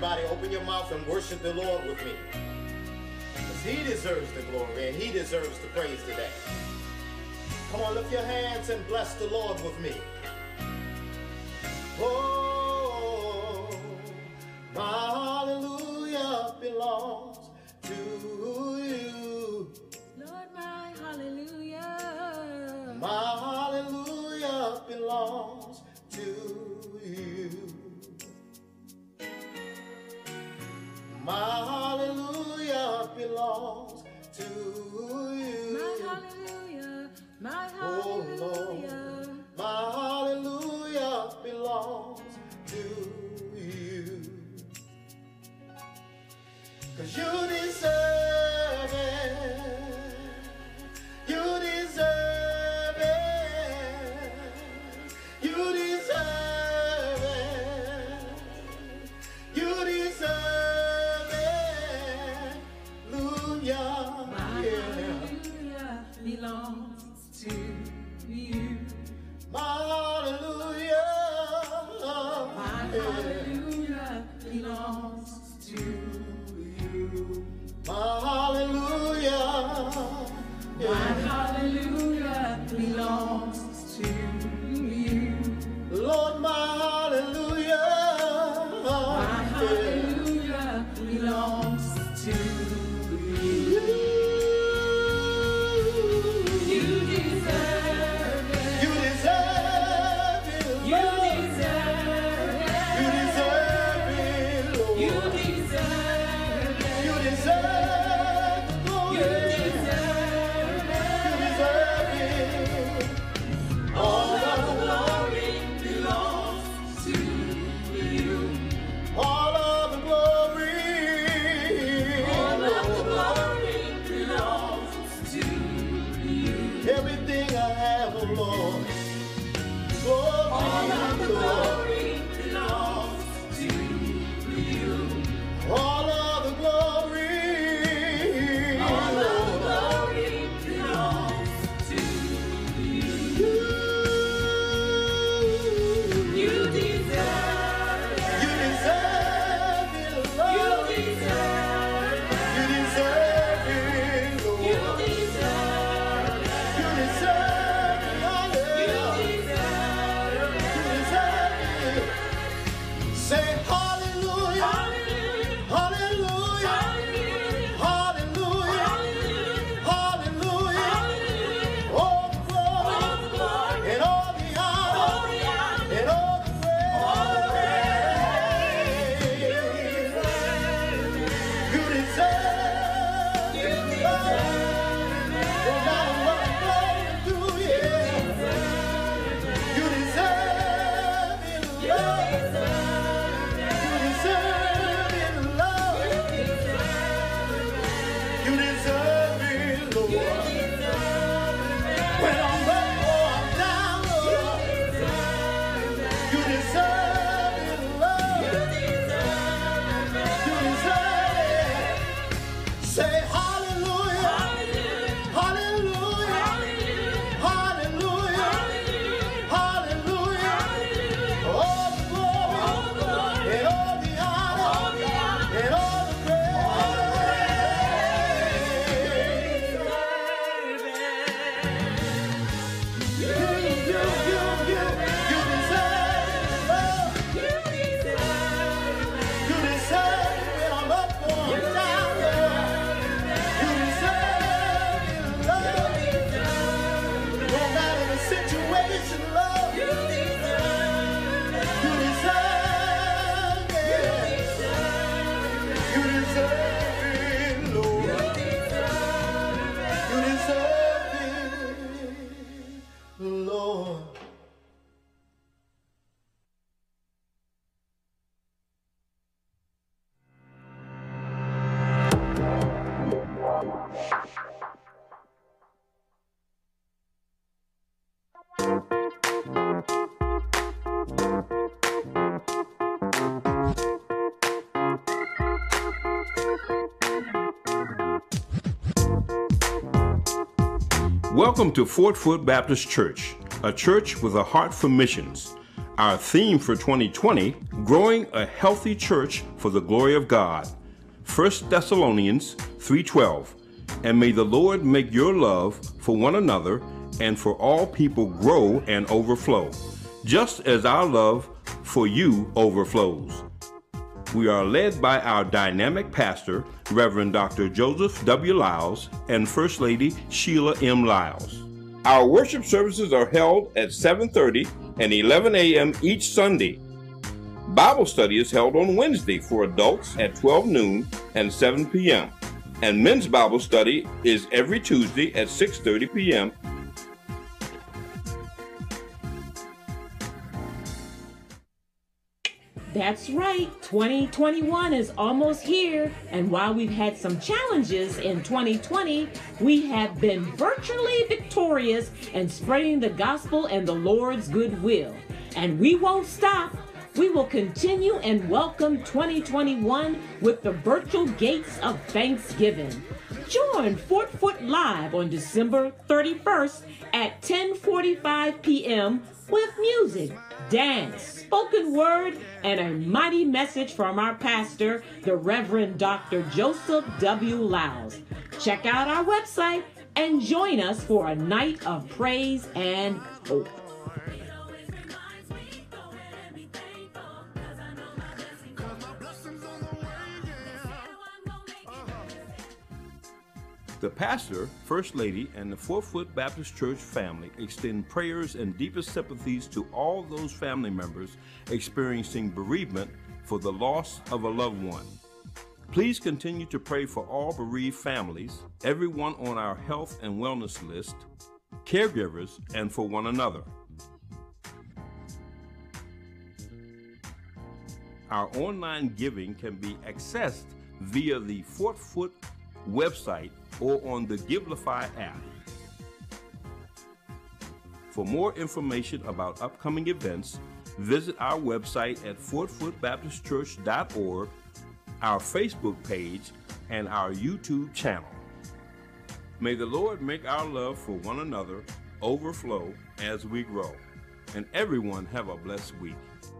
Everybody open your mouth and worship the Lord with me. Because he deserves the glory and he deserves the praise today. Come on, lift your hands and bless the Lord with me. Oh, my hallelujah belongs to you. Lord, my hallelujah. My hallelujah belongs to you. My hallelujah belongs to you. My hallelujah, my Oh Lord, hallelujah. my hallelujah belongs to you. 'Cause you deserve it. You deserve it. You deserve it. You deserve it. Hallelujah. My hallelujah belongs to you. My hallelujah. My hallelujah belongs to you. My hallelujah. My hallelujah belongs to you. Lord, my hallelujah. My hallelujah belongs to you. You deserve it. You deserve it. You Lord. deserve it. You deserve it, Lord. You deserve it. You deserve the glory. You deserve it. You deserve it. All of the glory belongs to you. All of the glory. All of the glory belongs to you. Everything I have, oh Lord. Glory, All of the Lord. glory belongs to you. All of the glory. All of the glory belongs to you. You deserve it. You deserve it, Lord. You deserve it. You deserve it, Lord. You deserve it. You deserve it, hallelujah. You deserve it. You deserve it. Say hallelujah. Hallelujah. Hallelujah. Hallelujah. Hallelujah. Hallelujah. All the glory All the glory. and all the honor All the honor. and all the praise. You deserve You it. deserve No matter what I'm going through, yeah. You deserve it, You Lord. deserve it. You deserve it, Lord. You deserve it, Lord. When I'm up or I'm down, Lord. You deserve it, Lord. You deserve it. Say hallelujah. Hallelujah. Hallelujah. Hallelujah. All the glory and all the honor and all the praise. You deserve it, Lord. You deserve it when I'm up or I'm down, Lord. You deserve it, Lord. No matter the situation, Lord. You deserve it. You deserve it, Lord. You deserve it, Lord. Welcome to Fort Foot Baptist Church, a church with a heart for missions. Our theme for 2020, Growing a Healthy Church for the Glory of God. 1 Thessalonians 3:12. And may the Lord make your love for one another and for all people grow and overflow, just as our love for you overflows. We are led by our dynamic pastor, Reverend Dr. Joseph W. Lyles, and First Lady Sheila M. Lyles. Our worship services are held at 7:30 and 11 a.m. each Sunday. Bible study is held on Wednesday for adults at 12 noon and 7 p.m. And men's Bible study is every Tuesday at 6:30 p.m. That's right, 2021 is almost here, and while we've had some challenges in 2020, we have been virtually victorious in spreading the gospel and the Lord's goodwill. And we won't stop. We will continue and welcome 2021 with the virtual gates of Thanksgiving. Join Fort Foot Live on December 31st at 10:45 p.m. with music, dance, spoken word, and a mighty message from our pastor, the Reverend Dr. Joseph W. Lyles. Check out our website and join us for a night of praise and hope. The pastor, First Lady, and the 4 Foot Baptist Church family extend prayers and deepest sympathies to all those family members experiencing bereavement for the loss of a loved one. Please continue to pray for all bereaved families, everyone on our health and wellness list, caregivers, and for one another. Our online giving can be accessed via the Fort Foot website or on the Givelify app. For more information about upcoming events, visit our website at fortfootbaptistchurch.org, our Facebook page, and our YouTube channel. May the Lord make our love for one another overflow as we grow, and everyone have a blessed week.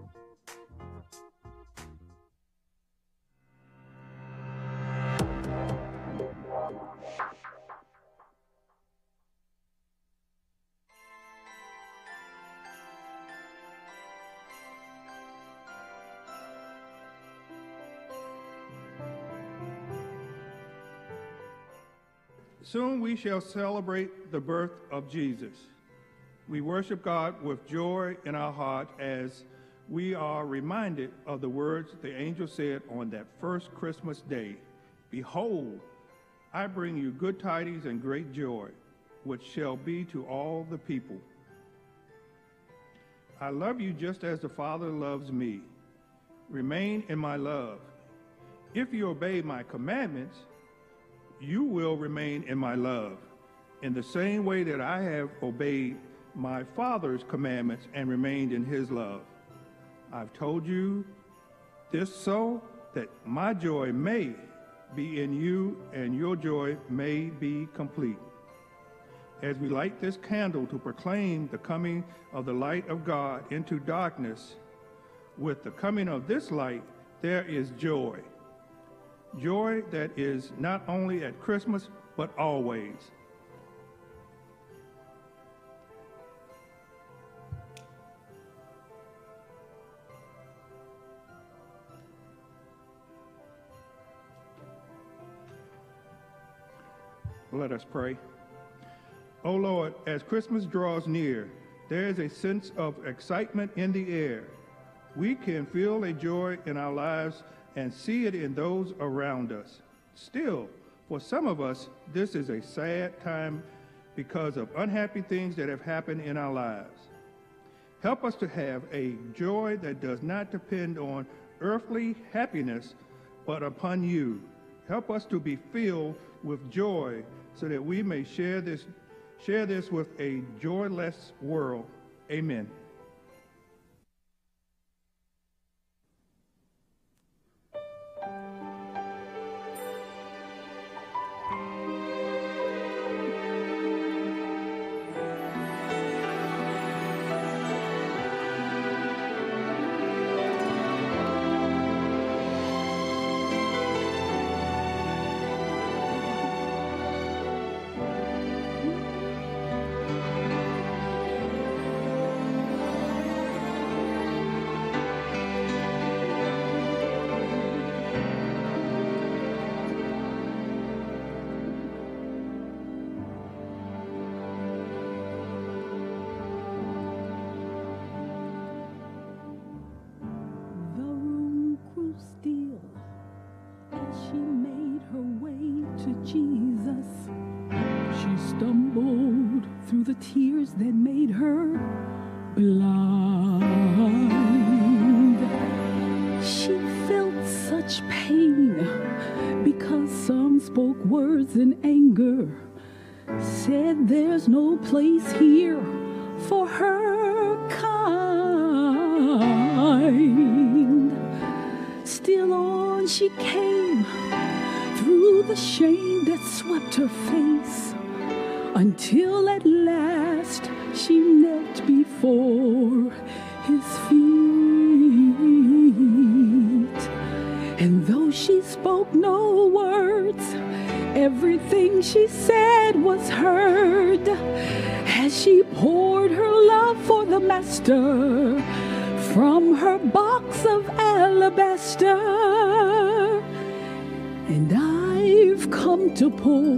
Soon we shall celebrate the birth of Jesus. We worship God with joy in our heart as we are reminded of the words the angel said on that first Christmas day. Behold, I bring you good tidings and great joy, which shall be to all the people. I love you just as the Father loves me. Remain in my love. If you obey my commandments, you will remain in my love, in the same way that I have obeyed my Father's commandments and remained in his love. I've told you this so that my joy may be in you and your joy may be complete. As we light this candle to proclaim the coming of the light of God into darkness, with the coming of this light, there is joy. Joy that is not only at Christmas, but always. Let us pray. O Lord, as Christmas draws near, there is a sense of excitement in the air. We can feel a joy in our lives and see it in those around us. Still, for some of us, this is a sad time because of unhappy things that have happened in our lives. Help us to have a joy that does not depend on earthly happiness, but upon you. Help us to be filled with joy so that we may share this with a joyless world. Amen. that made her blind. She felt such pain because some spoke words in anger, said there's no place here for her kind. Still on she came through the shame that swept her face, until at last she knelt before his feet. And though she spoke no words, everything she said was heard as she poured her love for the Master from her box of alabaster. And I've come to pour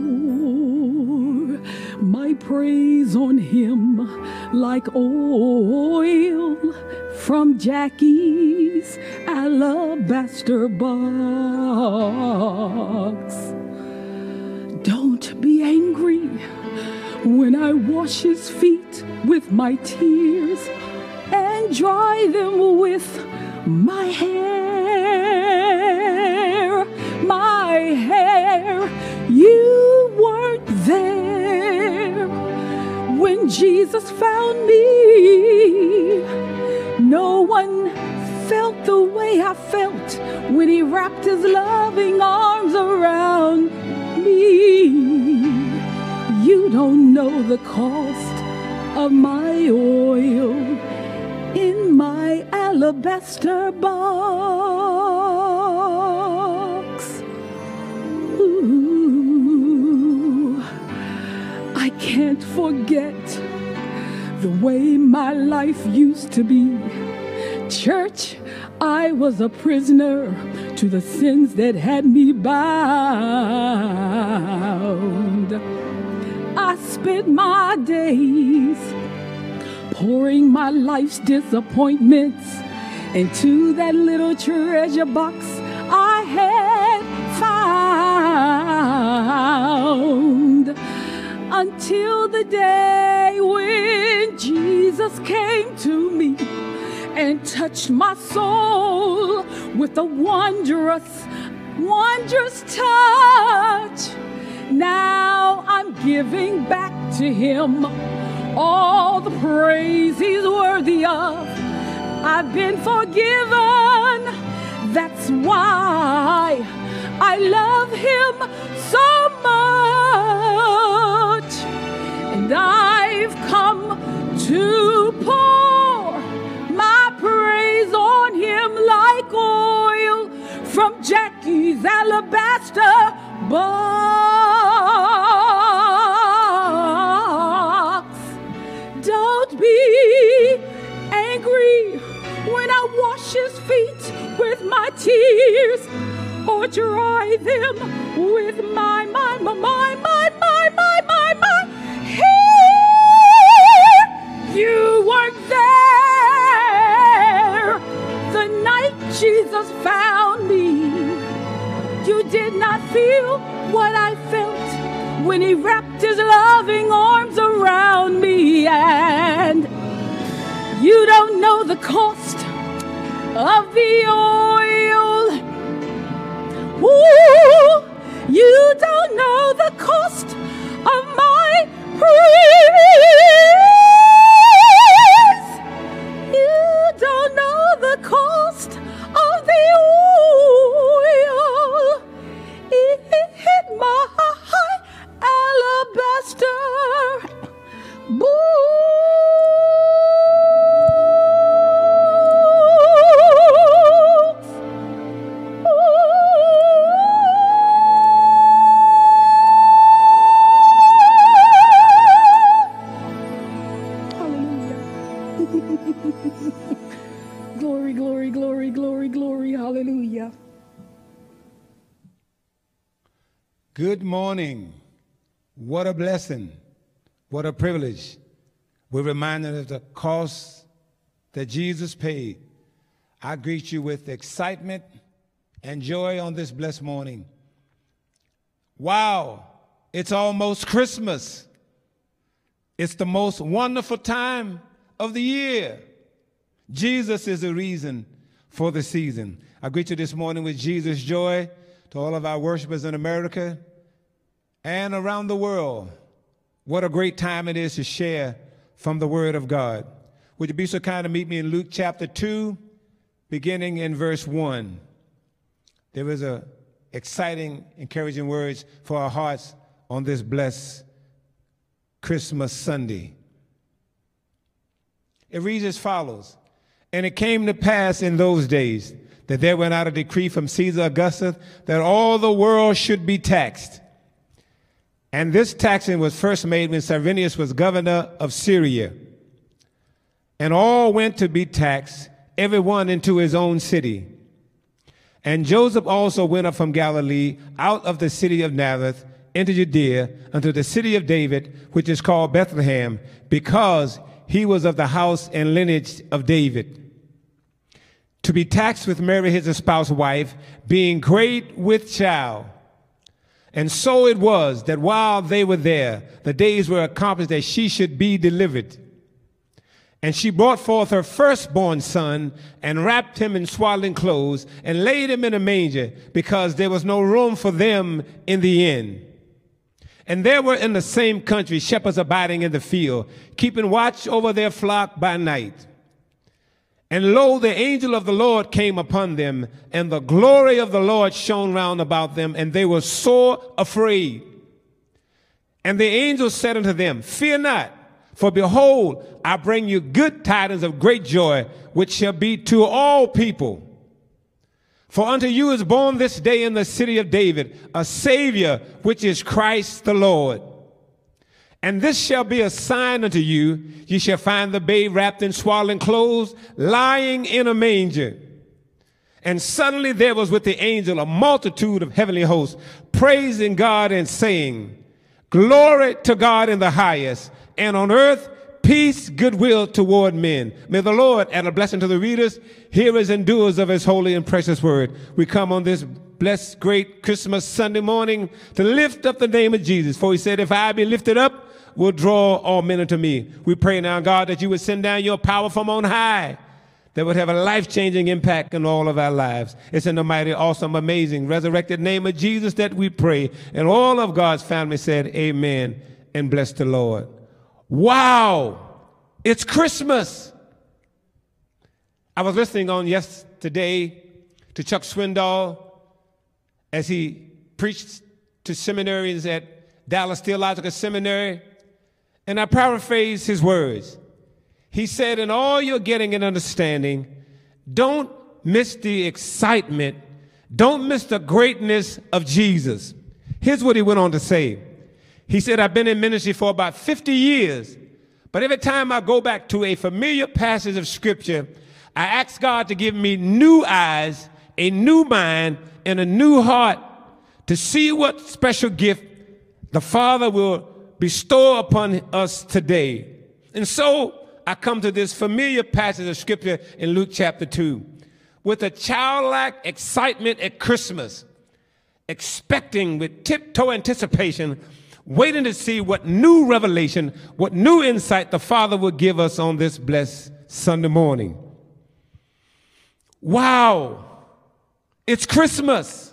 my praise on him like oil from Jackie's alabaster box. Don't be angry when I wash his feet with my tears and dry them with my hair. My hair, you weren't there when Jesus found me. No one felt the way I felt when he wrapped his loving arms around me. You don't know the cost of my oil in my alabaster box. Ooh, I can't forget the way my life used to be. Church, I was a prisoner to the sins that had me bound. I spent my days pouring my life's disappointments into that little treasure box I had found, until the day when Jesus came to me and touched my soul with a wondrous, wondrous touch. Now I'm giving back to him all the praise he's worthy of. I've been forgiven. That's why I love him so much. And I've come to pour my praise on him like oil from Jackie's alabaster box. Don't be angry when I wash his feet with my tears, or dry them with my hair. You weren't there the night Jesus found me. You did not feel what I felt when he wrapped his loving arms around me. And you don't know the cost of the oil. Ooh, you don't know the cost of my praise. You don't know the cost of the oil in my alabaster box. Glory, glory, glory, glory, glory, hallelujah. Good morning. What a blessing. What a privilege. We're reminded of the cost that Jesus paid. I greet you with excitement and joy on this blessed morning. Wow, it's almost Christmas. It's the most wonderful time of the year. Jesus is the reason for the season. I greet you this morning with Jesus' joy to all of our worshipers in America and around the world. What a great time it is to share from the Word of God. Would you be so kind to meet me in Luke chapter 2, beginning in verse 1. There is a exciting, encouraging words for our hearts on this blessed Christmas Sunday. It reads as follows. And it came to pass in those days that there went out a decree from Caesar Augustus that all the world should be taxed. And this taxing was first made when Cyrenius was governor of Syria. And all went to be taxed, every one into his own city. And Joseph also went up from Galilee, out of the city of Nazareth, into Judea, unto the city of David, which is called Bethlehem, because he was of the house and lineage of David, to be taxed with Mary his espoused wife, being great with child. And so it was that while they were there, the days were accomplished that she should be delivered. And she brought forth her firstborn son, and wrapped him in swaddling clothes, and laid him in a manger, because there was no room for them in the inn. And there were in the same country shepherds abiding in the field, keeping watch over their flock by night. And lo, the angel of the Lord came upon them, and the glory of the Lord shone round about them, and they were sore afraid. And the angel said unto them, Fear not, for behold, I bring you good tidings of great joy, which shall be to all people. For unto you is born this day in the city of David a Savior, which is Christ the Lord. And this shall be a sign unto you. Ye shall find the babe wrapped in swaddling clothes, lying in a manger. And suddenly there was with the angel a multitude of heavenly hosts, praising God and saying, Glory to God in the highest, and on earth peace, goodwill toward men. May the Lord add a blessing to the readers, hearers, and doers of his holy and precious word. We come on this blessed, great Christmas Sunday morning to lift up the name of Jesus. For he said, if I be lifted up, will draw all men unto me. We pray now, God, that you would send down your power from on high that would have a life-changing impact in all of our lives. It's in the mighty, awesome, amazing, resurrected name of Jesus that we pray. And all of God's family said, amen, and bless the Lord. Wow, it's Christmas. I was listening on yesterday to Chuck Swindoll as he preached to seminaries at Dallas Theological Seminary, and I paraphrase his words. He said, in all you're getting and understanding, don't miss the excitement, don't miss the greatness of Jesus. Here's what he went on to say. He said, I've been in ministry for about 50 years, but every time I go back to a familiar passage of Scripture, I ask God to give me new eyes, a new mind, and a new heart to see what special gift the Father will bestow upon us today. And so I come to this familiar passage of Scripture in Luke chapter 2 with a childlike excitement at Christmas, expecting with tiptoe anticipation, waiting to see what new revelation, what new insight the Father will give us on this blessed Sunday morning. Wow, it's Christmas.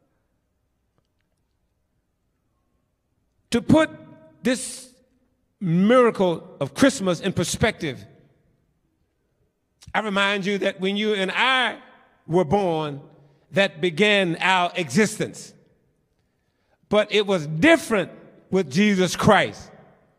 To put this miracle of Christmas in perspective, I remind you that when you and I were born, that began our existence. But it was different with Jesus Christ.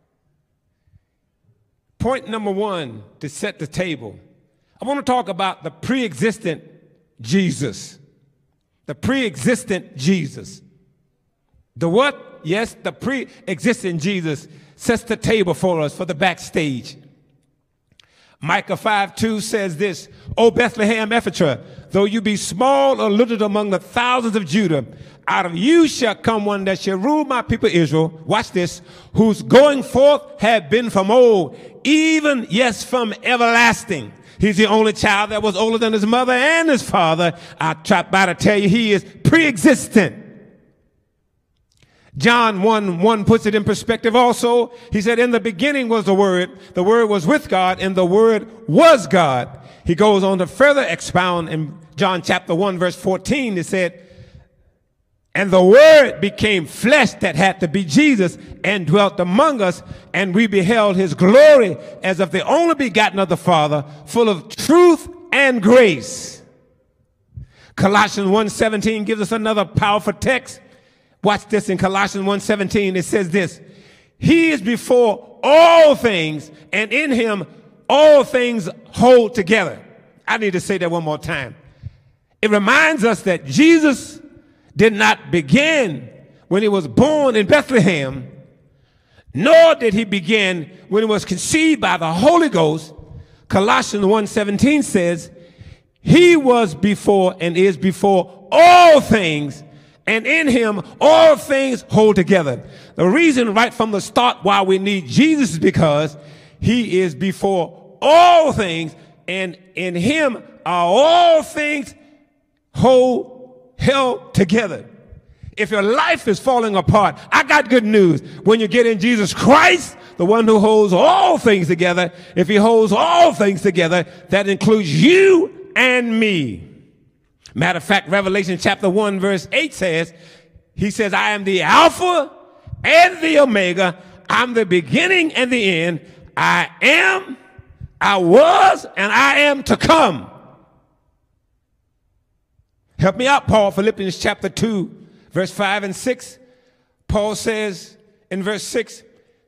Point number one to set the table. I want to talk about the pre-existent Jesus. The pre-existent Jesus. The what? Yes, the pre-existent Jesus sets the table for us for the backstage. Micah 5:2 says this, O Bethlehem Ephrathah, though you be small or little among the thousands of Judah, out of you shall come one that shall rule my people Israel. Watch this. Whose going forth had been from old, even, yes, from everlasting. He's the only child that was older than his mother and his father. I try by to tell you he is pre-existent. John 1:1 puts it in perspective also. He said, in the beginning was the Word was with God, and the Word was God. He goes on to further expound in John chapter 1, verse 14. He said, and the Word became flesh, that had to be Jesus, and dwelt among us, and we beheld his glory as of the only begotten of the Father, full of truth and grace. Colossians 1:17 gives us another powerful text. Watch this in Colossians 1:17. It says this, he is before all things, and in him all things hold together. I need to say that one more time. It reminds us that Jesus did not begin when he was born in Bethlehem, nor did he begin when he was conceived by the Holy Ghost. Colossians 1:17 says, he was before and is before all things, and in him all things hold together. The reason right from the start why we need Jesus is because he is before all things, and in him are all things held together. If your life is falling apart, I got good news. When you get in Jesus Christ, the one who holds all things together, if he holds all things together, that includes you and me. Matter of fact, Revelation chapter 1 verse 8 says, he says, I am the Alpha and the Omega. I'm the beginning and the end. I am, I was, and I am to come. Help me out, Paul. Philippians chapter 2, verse 5 and 6. Paul says in verse 6,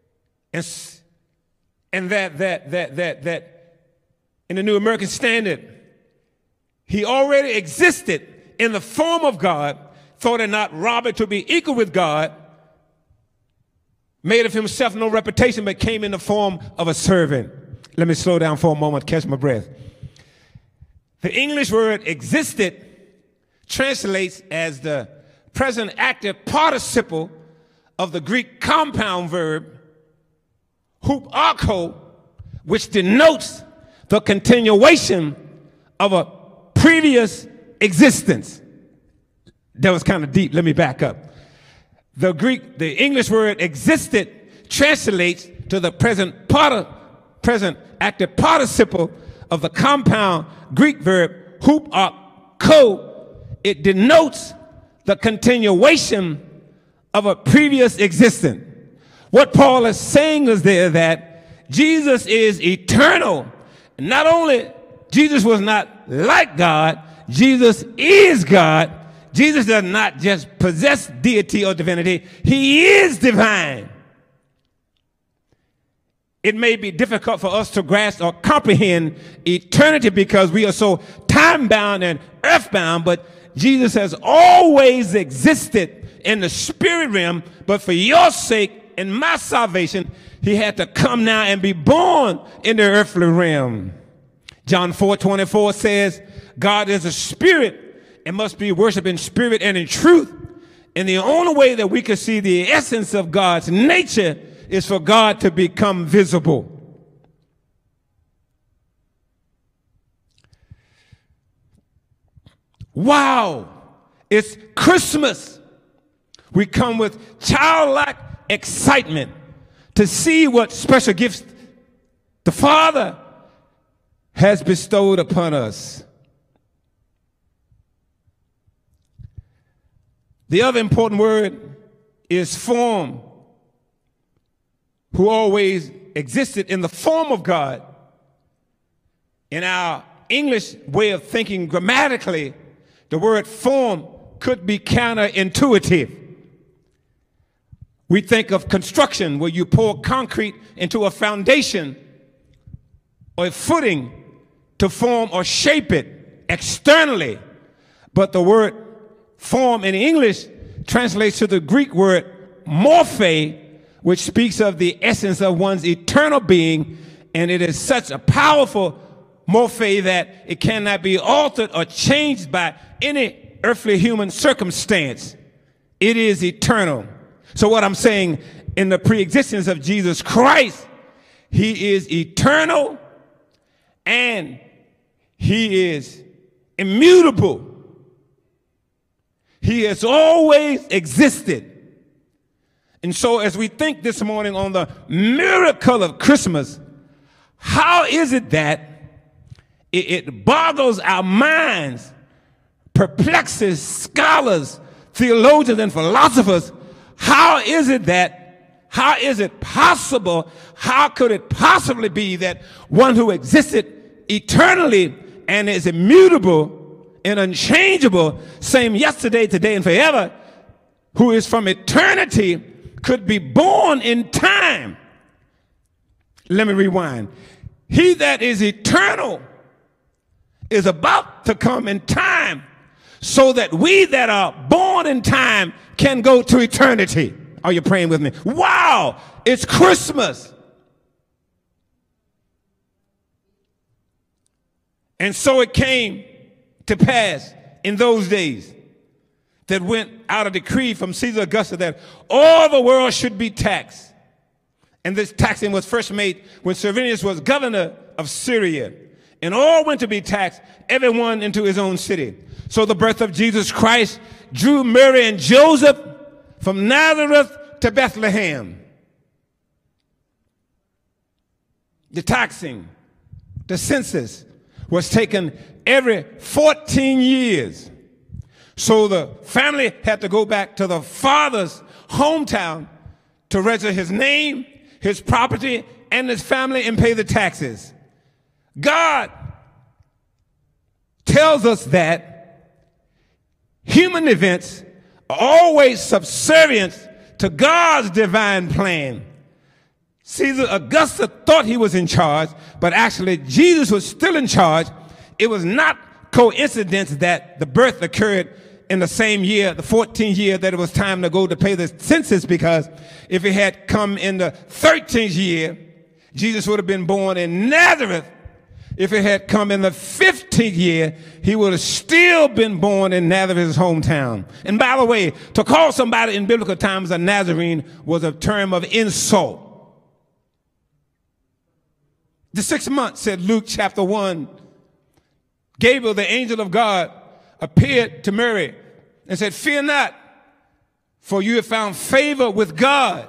and that in the New American Standard, he already existed in the form of God, thought it not robbery to be equal with God, made of himself no reputation, but came in the form of a servant. Let me slow down for a moment, catch my breath. The English word existed translates as the present active participle of the Greek compound verb huparcho, which denotes the continuation of a previous existence. That was kind of deep. Let me back up. The English word existed translates to the present active participle of the compound Greek verb huparcho. It denotes the continuation of a previous existence. What Paul is saying is there that Jesus is eternal. Not only Jesus was not like God, Jesus is God. Jesus does not just possess deity or divinity. He is divine. It may be difficult for us to grasp or comprehend eternity because we are so time-bound and earth-bound, but Jesus has always existed in the spirit realm, but for your sake and my salvation, he had to come now and be born in the earthly realm. John 4:24 says, God is a spirit and must be worshiped in spirit and in truth. And the only way that we can see the essence of God's nature is for God to become visible. Wow, it's Christmas. We come with childlike excitement to see what special gifts the Father has bestowed upon us. The other important word is form, who always existed in the form of God. In our English way of thinking grammatically, the word form could be counterintuitive. We think of construction where you pour concrete into a foundation or a footing to form or shape it externally. But the word form in English translates to the Greek word morphe, which speaks of the essence of one's eternal being, and it is such a powerful morphe that it cannot be altered or changed by any earthly human circumstance. It is eternal. So what I'm saying, in the pre-existence of Jesus Christ, he is eternal and he is immutable. He has always existed. And so as we think this morning on the miracle of Christmas, how is it that it boggles our minds, perplexes scholars, theologians, and philosophers? How is it possible, how could it possibly be that one who existed eternally and is immutable and unchangeable, same yesterday, today, and forever, who is from eternity, could be born in time? Let me rewind. He that is eternal is about to come in time, so that we that are born in time can go to eternity. Are you praying with me? Wow, it's Christmas. And so it came to pass in those days that went out a decree from Caesar Augustus that all the world should be taxed. And this taxing was first made when Cyrenius was governor of Syria. And all went to be taxed, everyone into his own city. So the birth of Jesus Christ drew Mary and Joseph from Nazareth to Bethlehem. The taxing, the census, was taken every 14 years. So the family had to go back to the father's hometown to register his name, his property, and his family and pay the taxes. God tells us that human events are always subservient to God's divine plan. Caesar Augustus thought he was in charge, but actually Jesus was still in charge. It was not coincidence that the birth occurred in the same year, the 14th year that it was time to go to pay the census, because if it had come in the 13th year, Jesus would have been born in Nazareth. If it had come in the 15th year, he would have still been born in Nazareth, his hometown. And by the way, to call somebody in biblical times a Nazarene was a term of insult. The 6th month, said Luke chapter 1, Gabriel, the angel of God, appeared to Mary and said, "Fear not, for you have found favor with God.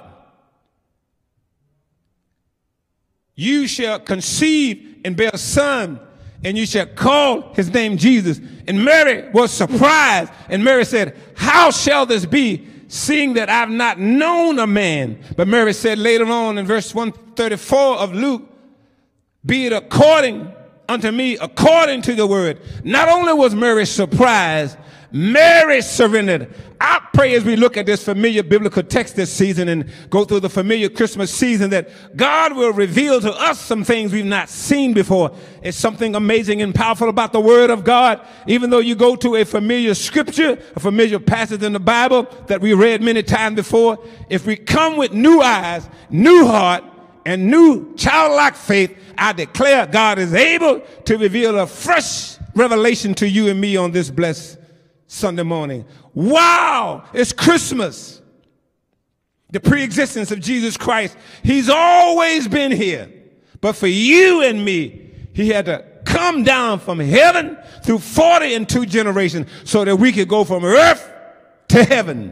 You shall conceive and bear a son, and you shall call his name Jesus." And Mary was surprised. And Mary said, "How shall this be, seeing that I've not known a man?" But Mary said later on in verse 134 of Luke, "Be it according unto me, according to the word." Not only was Mary surprised, Mary surrendered. I pray as we look at this familiar biblical text this season and go through the familiar Christmas season that God will reveal to us some things we've not seen before. It's something amazing and powerful about the Word of God. Even though you go to a familiar scripture, a familiar passage in the Bible that we read many times before, if we come with new eyes, new heart, and new childlike faith, I declare God is able to reveal a fresh revelation to you and me on this blessed Sunday morning. Wow, it's Christmas. The pre-existence of Jesus Christ. He's always been here. But for you and me, he had to come down from heaven through 42 generations so that we could go from earth to heaven.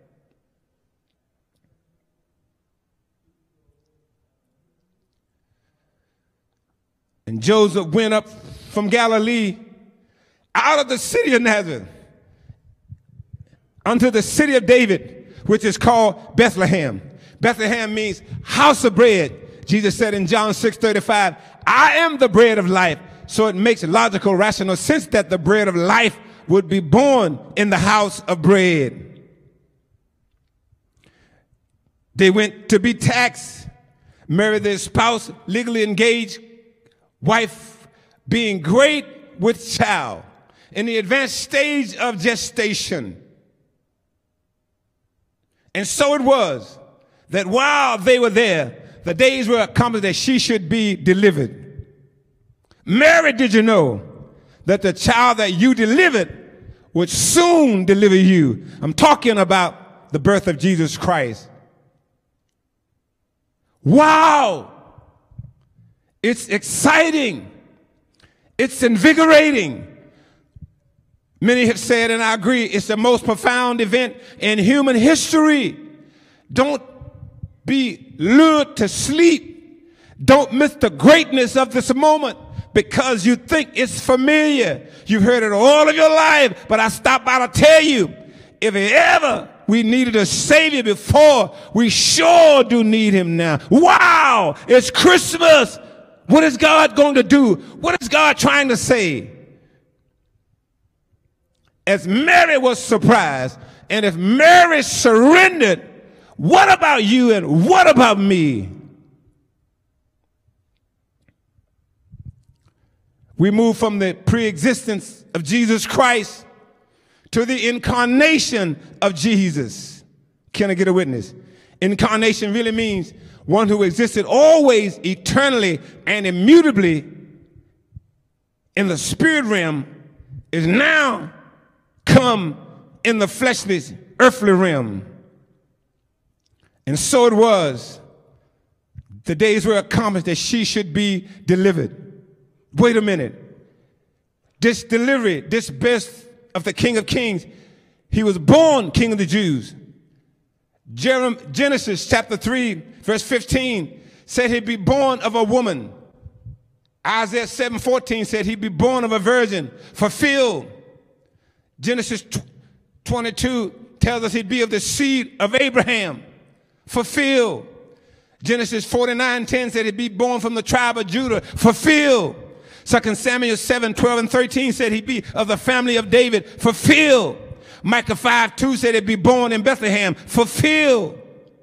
And Joseph went up from Galilee out of the city of Nazareth unto the city of David, which is called Bethlehem. Bethlehem means house of bread. Jesus said in John 6:35, "I am the bread of life." So it makes logical, rational sense that the bread of life would be born in the house of bread. They went to be taxed. Mary, their spouse, legally engaged wife, being great with child in the advanced stage of gestation. And so it was that while they were there, the days were accomplished that she should be delivered. Mary, did you know that the child that you delivered would soon deliver you? I'm talking about the birth of Jesus Christ. Wow! It's exciting. It's invigorating. Many have said, and I agree, it's the most profound event in human history. Don't be lured to sleep. Don't miss the greatness of this moment because you think it's familiar. You've heard it all of your life, but I stopped by to tell you, if ever we needed a Savior before, we sure do need him now. Wow, it's Christmas. What is God going to do? What is God trying to say? As Mary was surprised, and if Mary surrendered, what about you and what about me? We move from the pre-existence of Jesus Christ to the incarnation of Jesus. Can I get a witness? Incarnation really means one who existed always, eternally, and immutably in the spirit realm is now come in the fleshly, earthly realm. And so it was. The days were accomplished that she should be delivered. Wait a minute. This delivery, this birth of the King of Kings, he was born King of the Jews. Genesis chapter 3, verse 15 said he'd be born of a woman. Isaiah 7:14 said he'd be born of a virgin, fulfilled. Genesis 22 tells us he'd be of the seed of Abraham, fulfilled. Genesis 49:10 said he'd be born from the tribe of Judah, fulfilled. 2 Samuel 7:12 and 13 said he'd be of the family of David, fulfilled. Micah 5:2 said he'd be born in Bethlehem, fulfilled.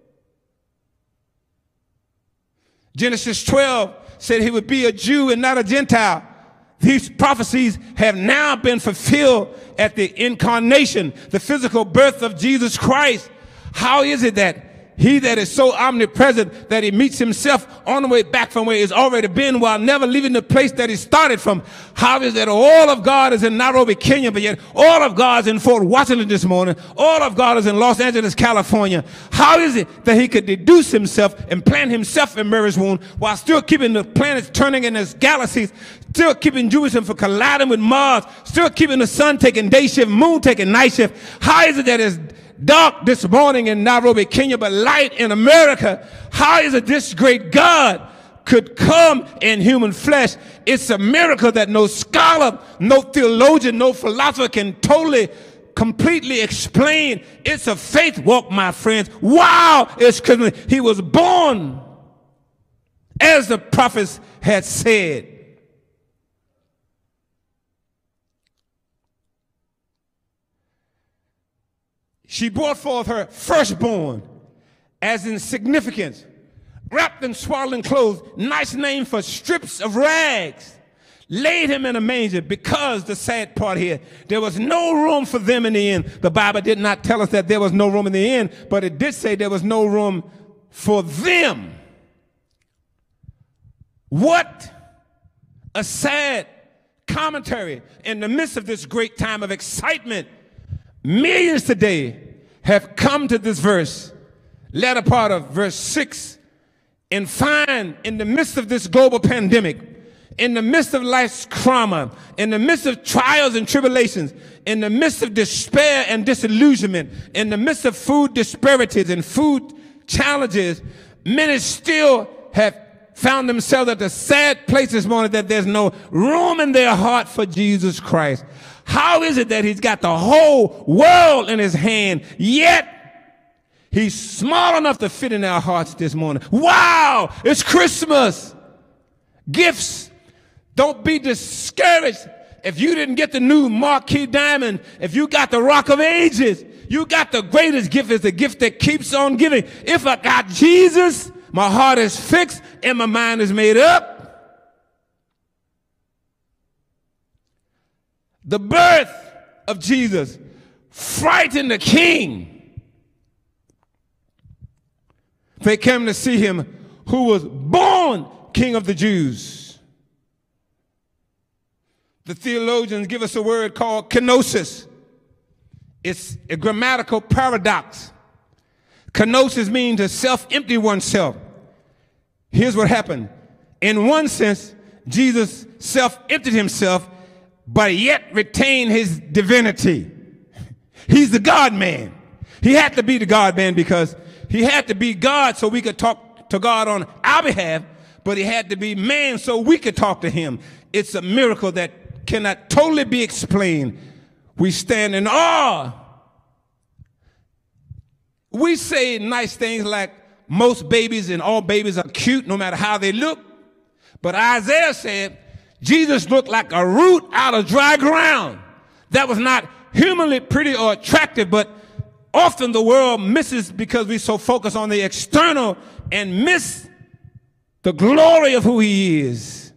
Genesis 12 said he would be a Jew and not a Gentile. These prophecies have now been fulfilled at the incarnation, the physical birth of Jesus Christ. How is it that he that is so omnipresent that he meets himself on the way back from where he's already been while never leaving the place that he started from? How is it that all of God is in Nairobi, Kenya, but yet all of God is in Fort Washington this morning? All of God is in Los Angeles, California. How is it that he could deduce himself and plant himself in Mary's womb while still keeping the planets turning in his galaxies, still keeping Jupiter from colliding with Mars, still keeping the sun taking day shift, moon taking night shift? How is it that it's dark this morning in Nairobi, Kenya, but light in America? How is it this great God could come in human flesh? It's a miracle that no scholar, no theologian, no philosopher can totally, completely explain. It's a faith walk, my friends. Wow, it's Christmas. He was born as the prophets had said. She brought forth her firstborn as in significance, wrapped in swaddling clothes, nice name for strips of rags, laid him in a manger, because the sad part here, there was no room for them in the inn. The Bible did not tell us that there was no room in the inn, but it did say there was no room for them. What a sad commentary in the midst of this great time of excitement. Millions today have come to this verse, latter part of verse 6, and find in the midst of this global pandemic, in the midst of life's trauma, in the midst of trials and tribulations, in the midst of despair and disillusionment, in the midst of food disparities and food challenges, many still have found themselves at the sad place this morning that there's no room in their heart for Jesus Christ. How is it that he's got the whole world in his hand, yet he's small enough to fit in our hearts this morning? Wow, it's Christmas. Gifts. Don't be discouraged if you didn't get the new marquee diamond, if you got the Rock of Ages. You got the greatest gift, is the gift that keeps on giving. If I got Jesus, my heart is fixed and my mind is made up. The birth of Jesus frightened the king. They came to see him who was born King of the Jews. The theologians give us a word called kenosis. It's a grammatical paradox. Kenosis means to self-empty oneself. Here's what happened. In one sense, Jesus self-emptied himself, but yet retained his divinity. He's the God-man. He had to be the God-man because he had to be God so we could talk to God on our behalf, but he had to be man so we could talk to him. It's a miracle that cannot totally be explained. We stand in awe. We say nice things like most babies and all babies are cute no matter how they look. But Isaiah said Jesus looked like a root out of dry ground. That was not humanly pretty or attractive, but often the world misses because we so focus on the external and miss the glory of who he is.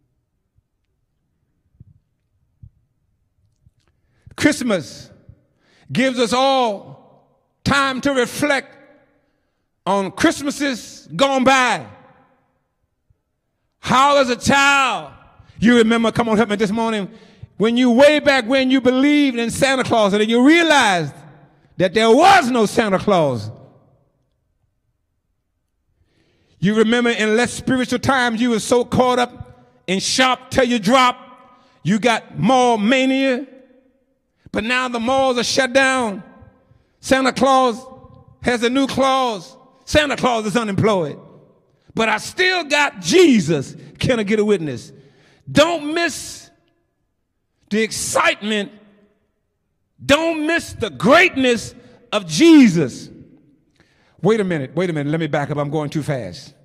Christmas gives us all time to reflect on Christmases gone by. How as a child, you remember, come on, help me this morning, when you way back when you believed in Santa Claus and you realized that there was no Santa Claus. You remember in less spiritual times you were so caught up in shop till you drop. You got mall mania. But now the malls are shut down. Santa Claus has a new clause. Santa Claus is unemployed. But I still got Jesus. Can I get a witness? Don't miss the excitement. Don't miss the greatness of Jesus. Wait a minute. Let me back up. I'm going too fast.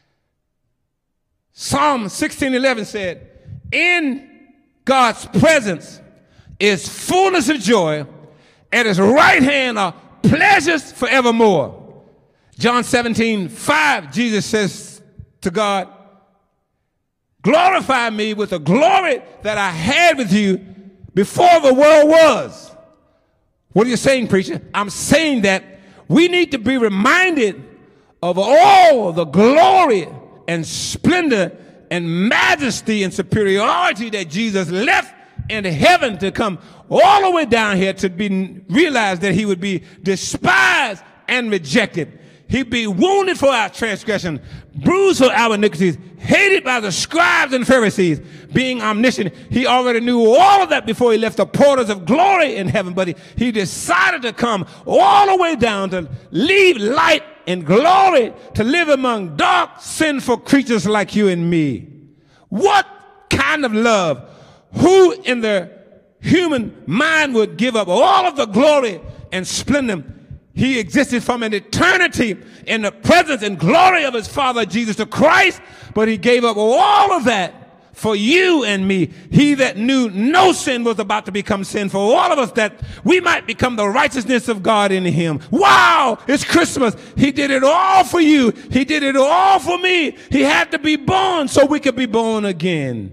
Psalm 16:11 said, in God's presence is fullness of joy. At his right hand are pleasures forevermore. John 17:5, Jesus says to God, glorify me with the glory that I had with you before the world was. What are you saying, preacher? I'm saying that we need to be reminded of all the glory and splendor and majesty and superiority that Jesus left in heaven to come all the way down here to be realized that he would be despised and rejected. He'd be wounded for our transgression, bruised for our iniquities, hated by the scribes and Pharisees. Being omniscient, he already knew all of that before he left the portals of glory in heaven, but he decided to come all the way down to leave light and glory to live among dark, sinful creatures like you and me. What kind of love? Who in the human mind would give up all of the glory and splendor? He existed from an eternity in the presence and glory of his Father, Jesus the Christ, but he gave up all of that for you and me. He that knew no sin was about to become sin for all of us, that we might become the righteousness of God in him. Wow, it's Christmas. He did it all for you. He did it all for me. He had to be born so we could be born again.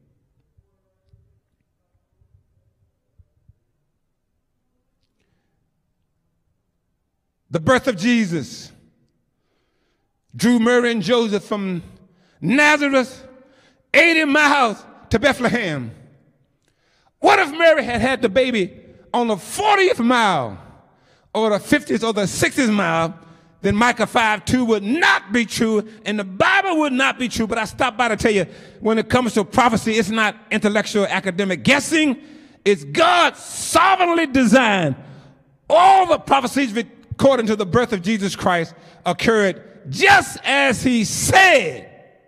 The birth of Jesus drew Mary and Joseph from Nazareth 80 miles to Bethlehem. What if Mary had had the baby on the 40th mile or the 50th or the 60th mile? Then Micah 5:2 would not be true and the Bible would not be true. But I stopped by to tell you, when it comes to prophecy, it's not intellectual academic guessing. It's God sovereignly designed. All the prophecies according to the birth of Jesus Christ occurred just as he said,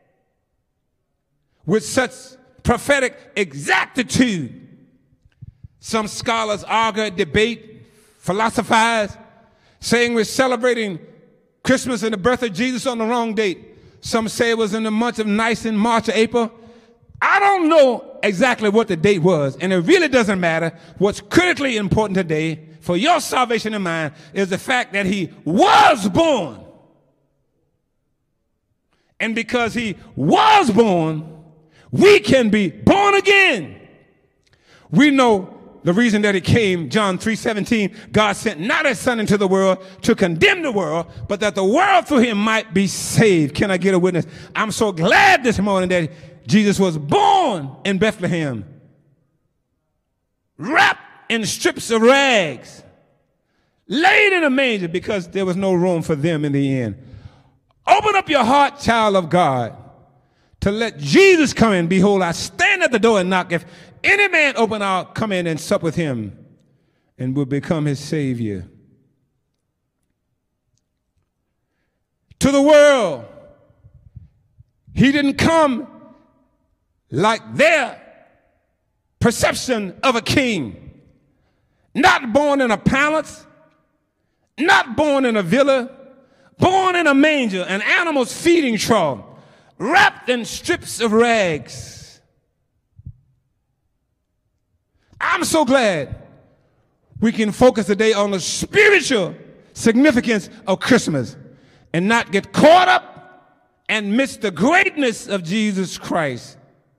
with such prophetic exactitude. Some scholars argue, debate, philosophize, saying we're celebrating Christmas and the birth of Jesus on the wrong date. Some say it was in the months of Nisan, March or April. I don't know exactly what the date was, and it really doesn't matter. What's critically important today for your salvation and mine is the fact that he was born. And because he was born, we can be born again. We know the reason that he came. John 3:17, God sent not his son into the world to condemn the world, but that the world through him might be saved. Can I get a witness? I'm so glad this morning that Jesus was born in Bethlehem, wrapped in strips of rags, laid in a manger because there was no room for them in the end. Open up your heart, child of God, to let Jesus come in. Behold, I stand at the door and knock. If any man open, I'll come in and sup with him and will become his Savior. to the world. He didn't come like their perception of a king. Not born in a palace, not born in a villa, born in a manger, an animal's feeding trough, wrapped in strips of rags. I'm so glad we can focus today on the spiritual significance of Christmas and not get caught up and miss the greatness of Jesus Christ.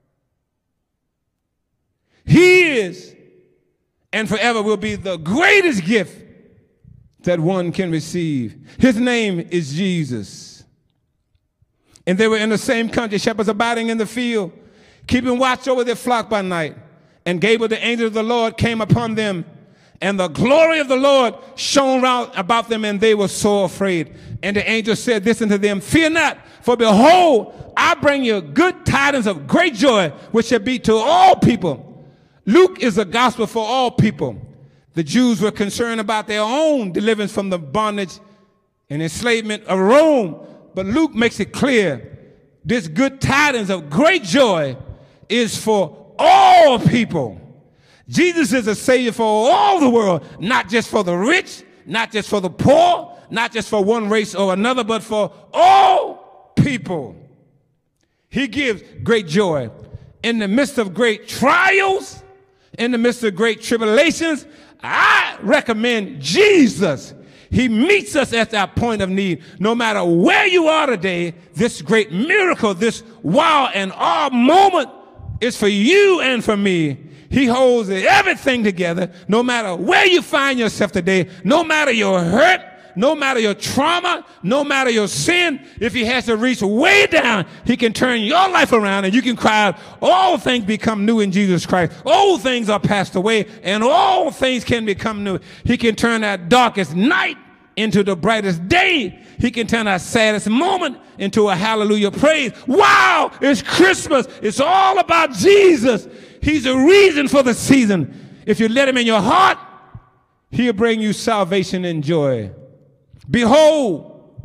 He is and forever will be the greatest gift that one can receive. His name is Jesus. And they were in the same country, shepherds abiding in the field, keeping watch over their flock by night. And Gabriel, the angel of the Lord, came upon them, and the glory of the Lord shone round about them, and they were so afraid. And the angel said this unto them, fear not, for behold, I bring you good tidings of great joy, which shall be to all people. Luke is a gospel for all people. The Jews were concerned about their own deliverance from the bondage and enslavement of Rome. But Luke makes it clear, this good tidings of great joy is for all people. Jesus is a Savior for all the world, not just for the rich, not just for the poor, not just for one race or another, but for all people. He gives great joy. In the midst of great trials, in the midst of great tribulations, I recommend Jesus. He meets us at our point of need. No matter where you are today, this great miracle, this wow and awe moment is for you and for me. He holds everything together. No matter where you find yourself today, no matter your hurt, no matter your trauma, no matter your sin, if he has to reach way down, he can turn your life around and you can cry out, all things become new in Jesus Christ. Old things are passed away and all things can become new. He can turn that darkest night into the brightest day. He can turn our saddest moment into a hallelujah praise. Wow, it's Christmas. It's all about Jesus. He's the reason for the season. If you let him in your heart, he'll bring you salvation and joy. Behold,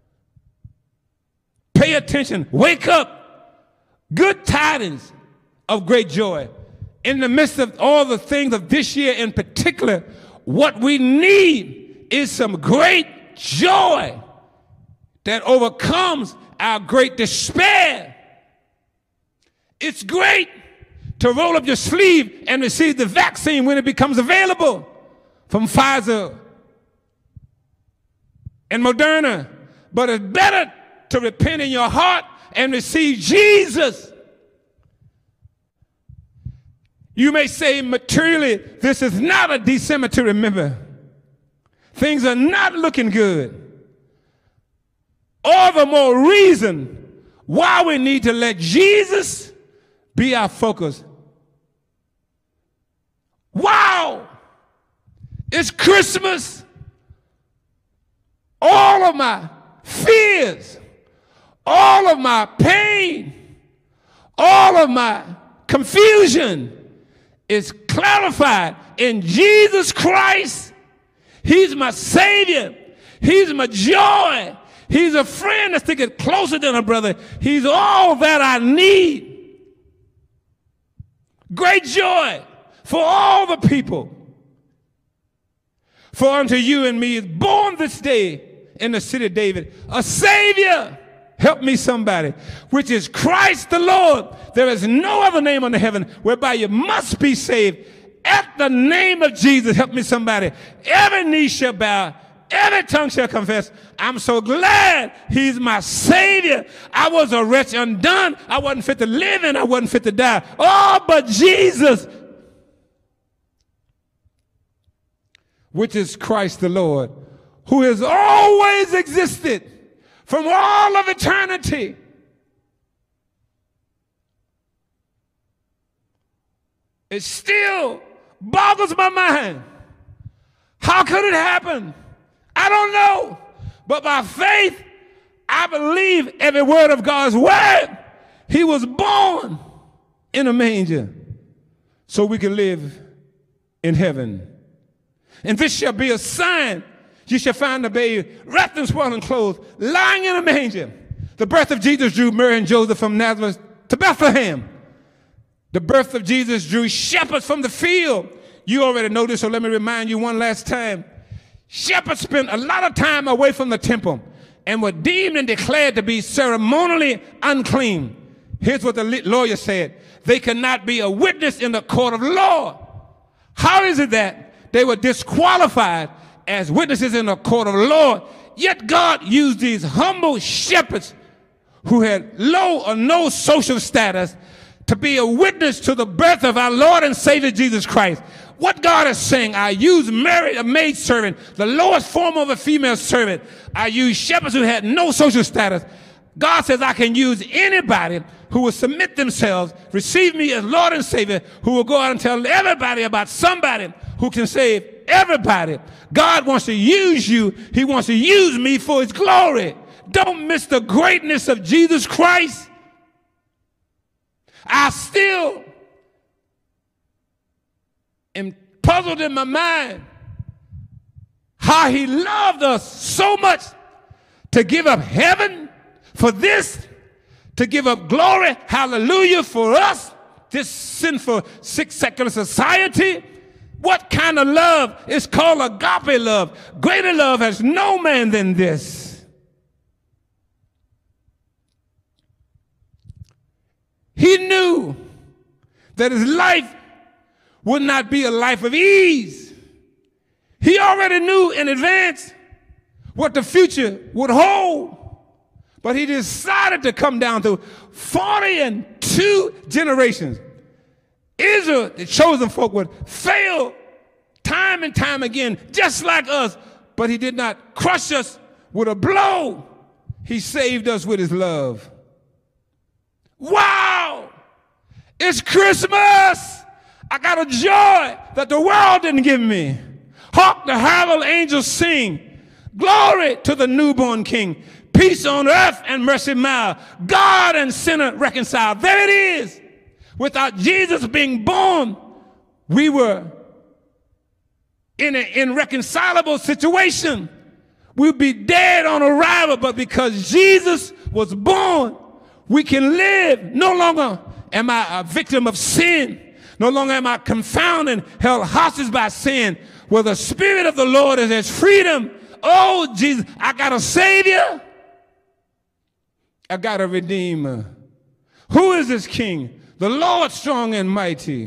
pay attention, wake up, good tidings of great joy. In the midst of all the things of this year in particular, what we need is some great joy that overcomes our great despair. It's great to roll up your sleeve and receive the vaccine when it becomes available from Pfizer and Moderna, but it's better to repent in your heart and receive Jesus. You may say materially, this is not a December to remember. Things are not looking good. All the more reason why we need to let Jesus be our focus. Wow! It's Christmas. All of my fears, all of my pain, all of my confusion is clarified in Jesus Christ. He's my Savior. He's my joy. He's a friend that's sticking closer than a brother. He's all that I need. Great joy for all the people. For unto you and me is born this day in the city of David a Savior. Help me somebody. Which is Christ the Lord. There is no other name under heaven whereby you must be saved. At the name of Jesus, help me somebody. Every knee shall bow. Every tongue shall confess. I'm so glad he's my Savior. I was a wretch undone. I wasn't fit to live and I wasn't fit to die. Oh, but Jesus, which is Christ the Lord, who has always existed from all of eternity. It still boggles my mind. How could it happen? I don't know. But by faith, I believe every word of God's word. He was born in a manger so we can live in heaven. And this shall be a sign you shall find the babe wrapped in swaddling clothes, lying in a manger. The birth of Jesus drew Mary and Joseph from Nazareth to Bethlehem. The birth of Jesus drew shepherds from the field. You already know this, so let me remind you one last time. Shepherds spent a lot of time away from the temple and were deemed and declared to be ceremonially unclean. Here's what the lawyer said. They could not be a witness in the court of law. How is it that they were disqualified as witnesses in the court of law? Yet God used these humble shepherds who had low or no social status to be a witness to the birth of our Lord and Savior Jesus Christ. What God is saying, I use Mary, a maidservant, the lowest form of a female servant. I use shepherds who had no social status. God says I can use anybody who will submit themselves, receive me as Lord and Savior, who will go out and tell everybody about somebody who can save everybody. God wants to use you. He wants to use me for his glory. Don't miss the greatness of Jesus Christ. I still am puzzled in my mind how he loved us so much to give up heaven for this, to give up glory, hallelujah, for us, this sinful, sick, secular society. What kind of love is called agape love? Greater love has no man than this. He knew that his life would not be a life of ease. He already knew in advance what the future would hold. But he decided to come down to 42 generations. Israel, the chosen folk, would fail time and time again, just like us. But he did not crush us with a blow. He saved us with his love. Wow! It's Christmas! I got a joy that the world didn't give me. Hark the herald angels sing. Glory to the newborn King. Peace on earth and mercy mild. God and sinner reconciled. There it is. Without Jesus being born, we were in an irreconcilable situation. We'd be dead on arrival, but because Jesus was born, we can live. No longer am I a victim of sin. No longer am I confounded, held hostage by sin. Where the Spirit of the Lord is, there's freedom. Oh, Jesus, I got a Savior. I got a Redeemer. Who is this King? The Lord strong and mighty.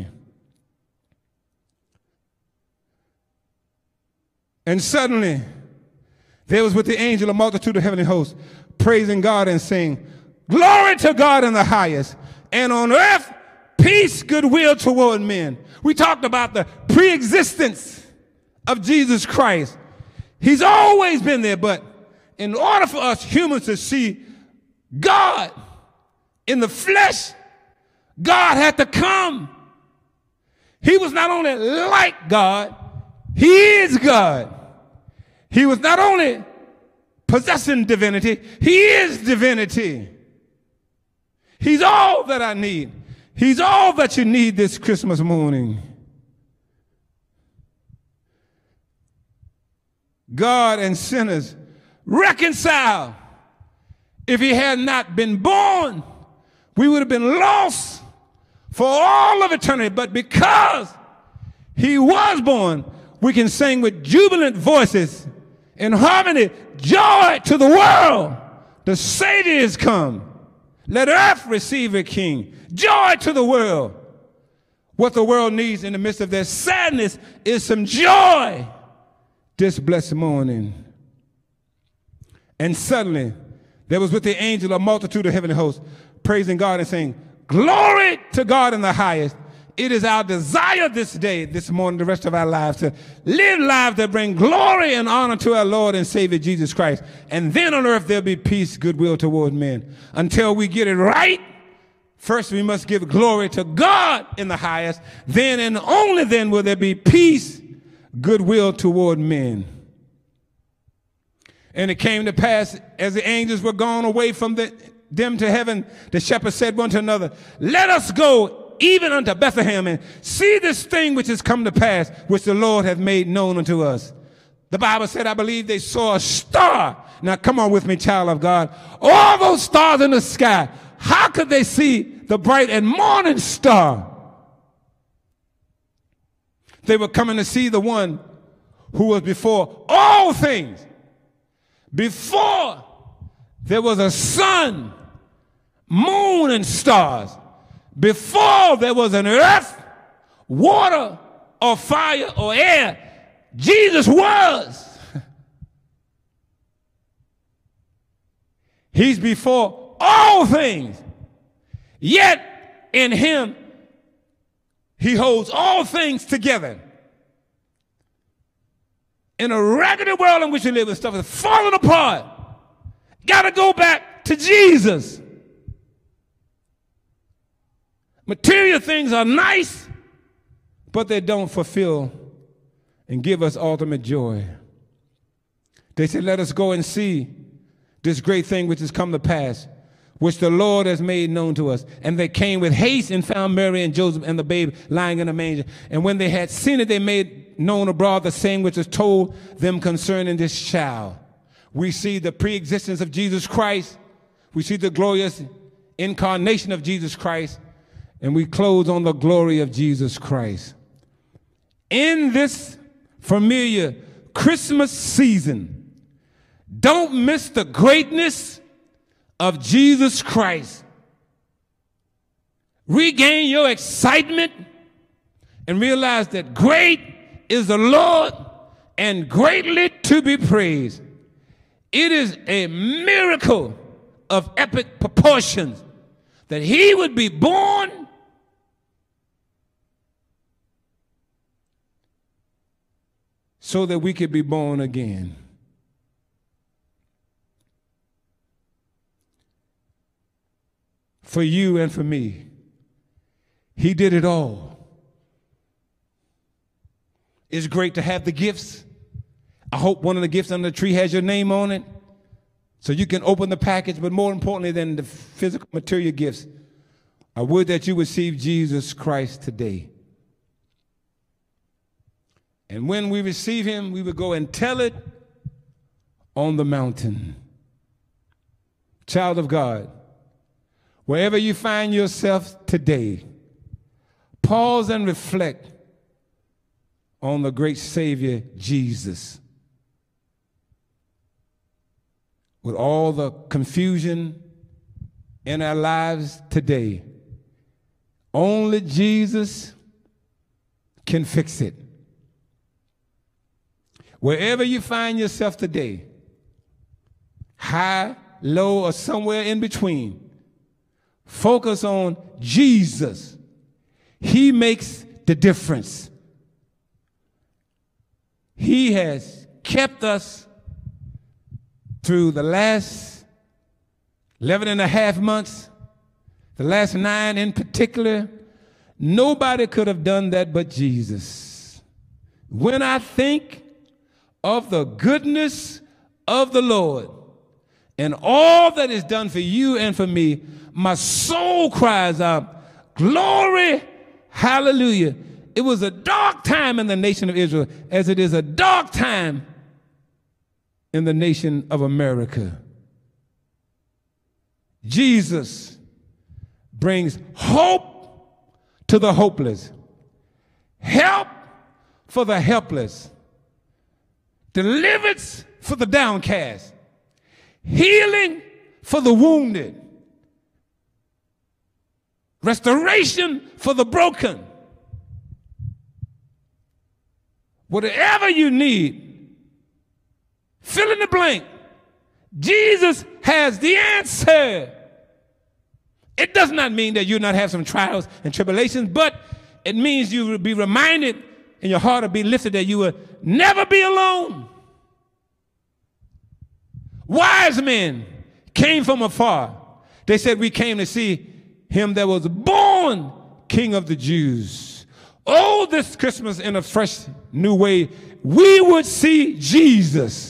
And suddenly, there was with the angel a multitude of heavenly hosts, praising God and saying, glory to God in the highest, and on earth, peace, goodwill toward men. We talked about the pre-existence of Jesus Christ. He's always been there, but in order for us humans to see God in the flesh, God had to come. He was not only like God, he is God. He was not only possessing divinity, he is divinity. He's all that I need. He's all that you need this Christmas morning. God and sinners reconciled. If he had not been born, we would have been lost for all of eternity. But because he was born, we can sing with jubilant voices in harmony, joy to the world. The Savior is come. Let earth receive a king. Joy to the world. What the world needs in the midst of their sadness is some joy this blessed morning. And suddenly, there was with the angel a multitude of heavenly hosts, praising God and saying, glory to God in the highest. It is our desire this day, this morning, the rest of our lives, to live lives that bring glory and honor to our Lord and Savior Jesus Christ. And then on earth there'll be peace, goodwill toward men. Until we get it right, first we must give glory to God in the highest. Then and only then will there be peace, goodwill toward men. And it came to pass, as the angels were gone away from them to heaven, the shepherds said one to another, let us go even unto Bethlehem and see this thing which has come to pass, which the Lord hath made known unto us. The Bible said, I believe they saw a star. Now come on with me, child of God. All those stars in the sky, how could they see the bright and morning star? They were coming to see the one who was before all things. Before there was a sun, moon, and stars. Before there was an earth, water, or fire, or air, Jesus was. He's before all things. Yet in him, he holds all things together. In a raggedy world in which we live, and stuff is falling apart. Got to go back to Jesus. Material things are nice, but they don't fulfill and give us ultimate joy. They said, let us go and see this great thing which has come to pass, which the Lord has made known to us. And they came with haste and found Mary and Joseph and the babe lying in a manger. And when they had seen it, they made known abroad the saying which was told them concerning this child. We see the pre-existence of Jesus Christ. We see the glorious incarnation of Jesus Christ. And we close on the glory of Jesus Christ. In this familiar Christmas season, don't miss the greatness of Jesus Christ. Regain your excitement and realize that great is the Lord and greatly to be praised. It is a miracle of epic proportions that he would be born so that we could be born again. For you and for me. He did it all. It's great to have the gifts. I hope one of the gifts under the tree has your name on it so you can open the package, but more importantly than the physical material gifts, I would that you receive Jesus Christ today. And when we receive him, we will go and tell it on the mountain. Child of God, wherever you find yourself today, pause and reflect on the great Savior, Jesus. With all the confusion in our lives today, only Jesus can fix it. Wherever you find yourself today, high, low, or somewhere in between, focus on Jesus. He makes the difference. He has kept us through the last 11 and a half months, the last 9 in particular. Nobody could have done that but Jesus. When I think of the goodness of the Lord and all that is done for you and for me, my soul cries out, glory, hallelujah. It was a dark time in the nation of Israel, as it is a dark time in the nation of America. Jesus brings hope to the hopeless, help for the helpless, deliverance for the downcast, healing for the wounded, restoration for the broken. Whatever you need, fill in the blank. Jesus has the answer. It does not mean that you not have some trials and tribulations, but it means you will be reminded and your heart will be lifted that you will never be alone. Wise men came from afar. They said, we came to see him that was born King of the Jews. Oh, this Christmas in a fresh new way, we would see Jesus.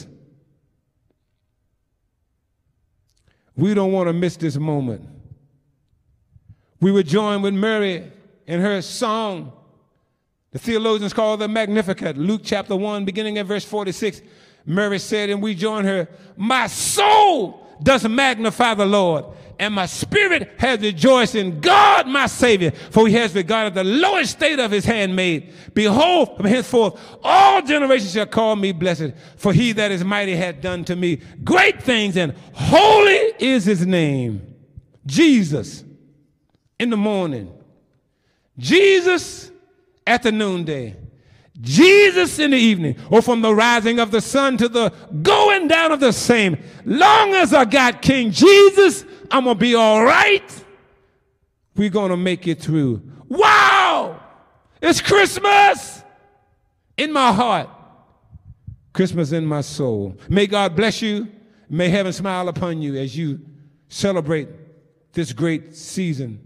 We don't want to miss this moment. We would join with Mary in her song, The theologians call it the Magnificat. Luke chapter 1, beginning at verse 46, Mary said, and we join her, my soul does magnify the Lord, and my spirit has rejoiced in God my Savior, for he has regarded the lowest state of his handmaid. Behold, from henceforth all generations shall call me blessed, for he that is mighty hath done to me great things, and holy is his name. Jesus in the morning, Jesus at the noonday, Jesus in the evening, or from the rising of the sun to the going down of the same. Long as I got King Jesus, I'm going to be all right. We're going to make it through. Wow! It's Christmas in my heart. Christmas in my soul. May God bless you. May heaven smile upon you as you celebrate this great season.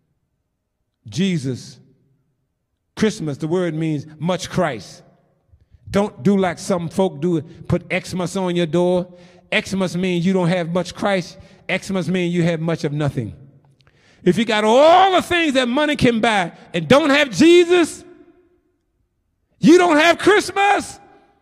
Jesus. Christmas, the word means much Christ. Don't do like some folk do, put Xmas on your door. Xmas means you don't have much Christ. Xmas means you have much of nothing. If you got all the things that money can buy and don't have Jesus, you don't have Christmas.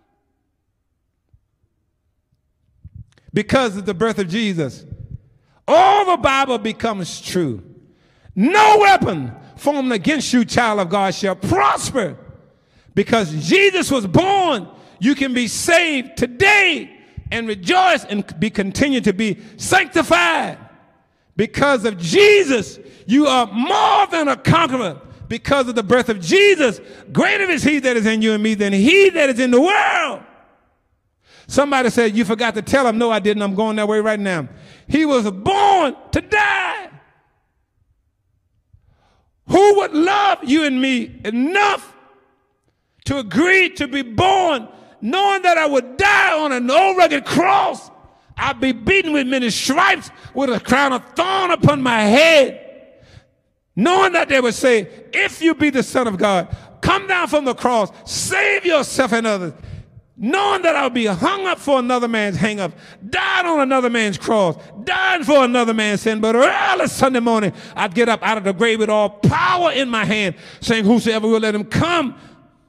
Because of the birth of Jesus, all the Bible becomes true. No weapon formed against you, child of God, shall prosper. Because Jesus was born, you can be saved today and rejoice and continue to be sanctified. Because of Jesus, you are more than a conqueror. Because of the birth of Jesus, greater is he that is in you and me than he that is in the world. Somebody said, you forgot to tell him. No, I didn't. I'm going that way right now. He was born to die. Who would love you and me enough to agree to be born, knowing that I would die on an old rugged cross? I'd be beaten with many stripes, with a crown of thorn upon my head. Knowing that they would say, if you be the Son of God, come down from the cross, save yourself and others. Knowing that I'll be hung up for another man's hang up, died on another man's cross, died for another man's sin, but early Sunday morning, I'd get up out of the grave with all power in my hand, saying, whosoever will, let him come.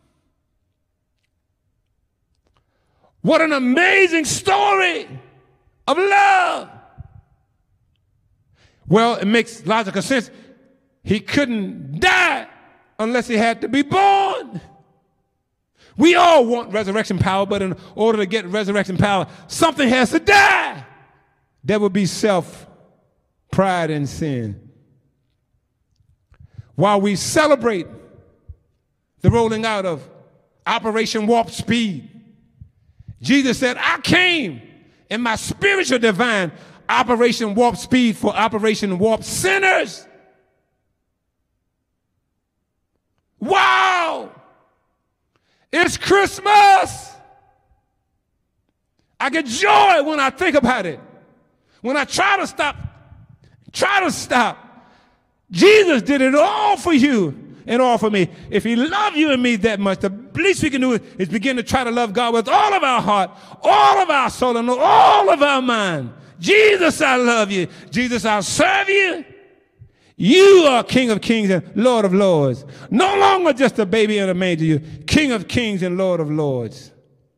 What an amazing story of love. Well, it makes logical sense. He couldn't die unless he had to be born. We all want resurrection power, but in order to get resurrection power, something has to die. That would be self, pride, and sin. While we celebrate the rolling out of Operation Warp Speed, Jesus said, I came in my spiritual divine Operation Warp Speed for Operation Warp Sinners. Wow! It's Christmas. I get joy when I think about it. When I try to stop. Jesus did it all for you and all for me. If he loved you and me that much, the least we can do is begin to try to love God with all of our heart, all of our soul, and all of our mind. Jesus, I love you. Jesus, I'll serve you. You are King of Kings and Lord of Lords. No longer just a baby in a manger. You're King of Kings and Lord of Lords.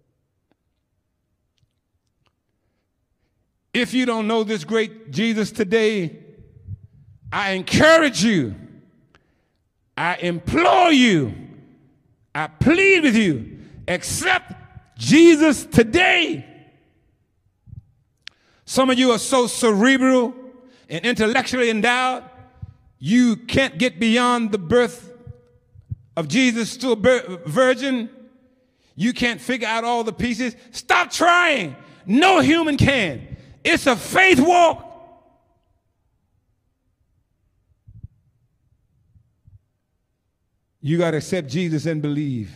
If you don't know this great Jesus today, I encourage you. I implore you. I plead with you. Accept Jesus today. Some of you are so cerebral and intellectually endowed, you can't get beyond the birth of Jesus to a virgin. You can't figure out all the pieces. Stop trying. No human can. It's a faith walk. You got to accept Jesus and believe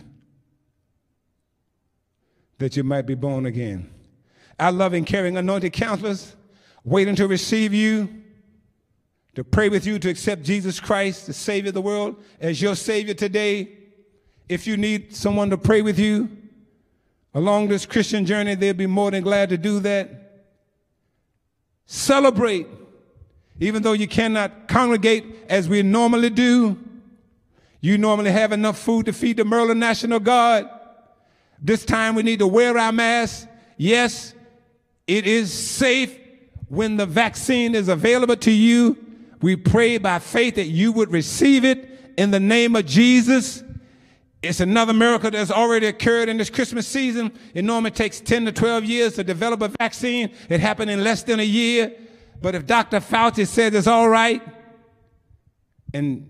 that you might be born again. Our loving, caring, anointed counselors waiting to receive you, to pray with you to accept Jesus Christ, the Savior of the world, as your Savior today. If you need someone to pray with you along this Christian journey, they'll be more than glad to do that. Celebrate. Even though you cannot congregate as we normally do, You normally have enough food to feed the Maryland National Guard. This time we need to wear our masks. Yes, it is safe when the vaccine is available to you. We pray by faith that you would receive it in the name of Jesus. It's another miracle that's already occurred in this Christmas season. It normally takes 10 to 12 years to develop a vaccine. It happened in less than a year. But if Dr. Fauci says it's all right, and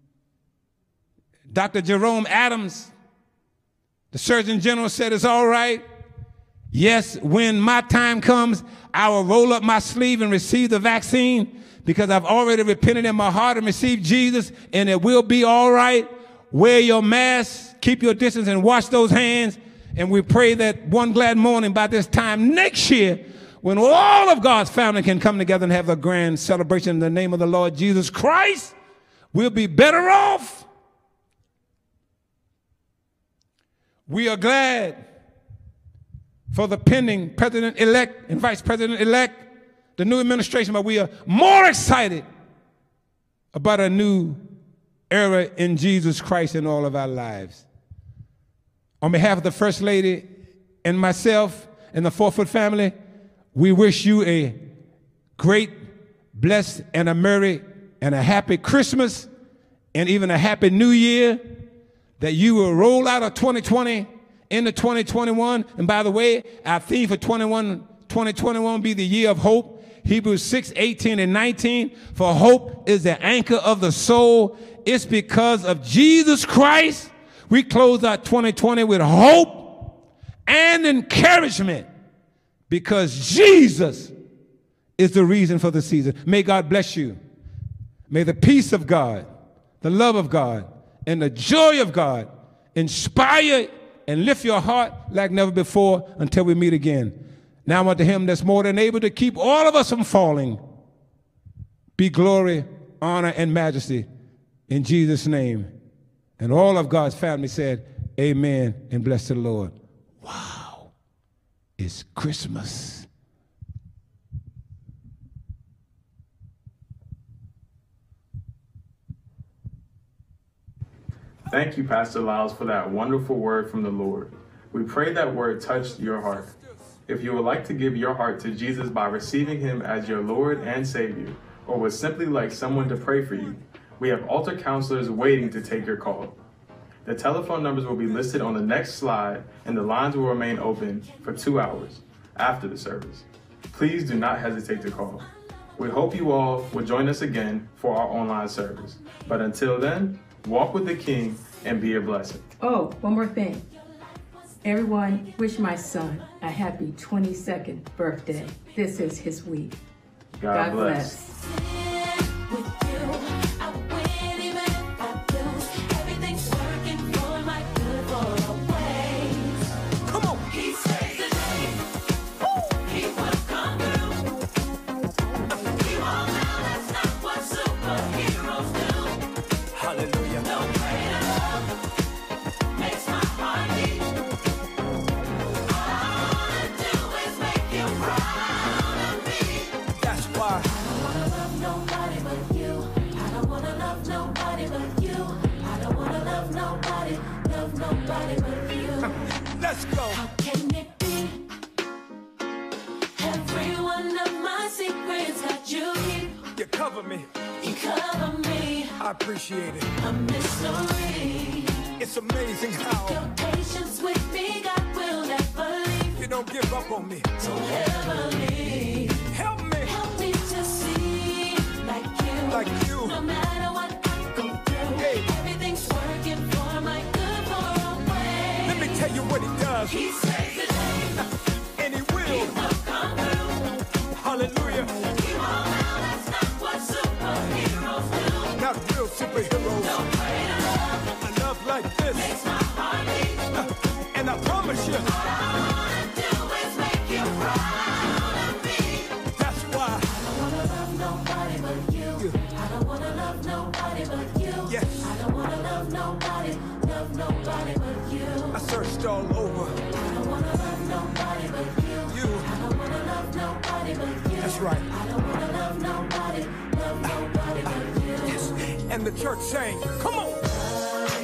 Dr. Jerome Adams, the Surgeon General, said it's all right, yes, when my time comes, I will roll up my sleeve and receive the vaccine because I've already repented in my heart and received Jesus, and it will be all right. Wear your mask, keep your distance, and wash those hands. And we pray that one glad morning by this time next year, when all of God's family can come together and have a grand celebration in the name of the Lord Jesus Christ, we'll be better off. We are glad for the pending president-elect and vice president-elect, the new administration, but we are more excited about a new era in Jesus Christ in all of our lives. On behalf of the First Lady and myself and the 4-Foot family, we wish you a great, blessed, and a merry and a happy Christmas and even a happy New Year, that you will roll out of 2020 into 2021. And by the way, our theme for 2021 will be the year of hope. Hebrews 6:18 and 19, for hope is the anchor of the soul. It's because of Jesus Christ we close out 2020 with hope and encouragement, because Jesus is the reason for the season. May God bless you. May the peace of God, the love of God, and the joy of God inspire and lift your heart like never before until we meet again. Now unto him that's more than able to keep all of us from falling, be glory, honor, and majesty in Jesus' name. And all of God's family said, amen, and bless the Lord. Wow, it's Christmas. Thank you, Pastor Lyles, for that wonderful word from the Lord. We pray that word touched your heart. If you would like to give your heart to Jesus by receiving him as your Lord and Savior, or would simply like someone to pray for you, we have altar counselors waiting to take your call. The telephone numbers will be listed on the next slide, and the lines will remain open for 2 hours after the service. Please do not hesitate to call. We hope you all will join us again for our online service. But until then, walk with the King and be a blessing. Oh, one more thing. Everyone, wish my son a happy 22nd birthday. This is his week. God bless. Let's go. How can it be? Every one of my secrets that you keep. You cover me. You cover me. I appreciate it. A mystery. It's amazing how your patience with me, God will never leave. You don't give up on me. Don't ever leave. Help me. Help me to see like you. Like you. No matter what I go through. Hey. Everything's working for my good for a way. Let me tell you what he does. He saves the day. And he will. He will come through. Hallelujah. You all know that's not what superheroes do. Not real superheroes. No greater love. A love like this makes my heart beat. and I promise you, All I wanna do is make you proud of me. that's why. I don't wanna love nobody but you. I don't wanna love nobody but you. Yes. I don't wanna love nobody but you. I searched all over. I don't wanna love nobody but you. You. I don't wanna love nobody but you. That's right. I don't wanna love nobody but you. Yes. And the church sang, come on.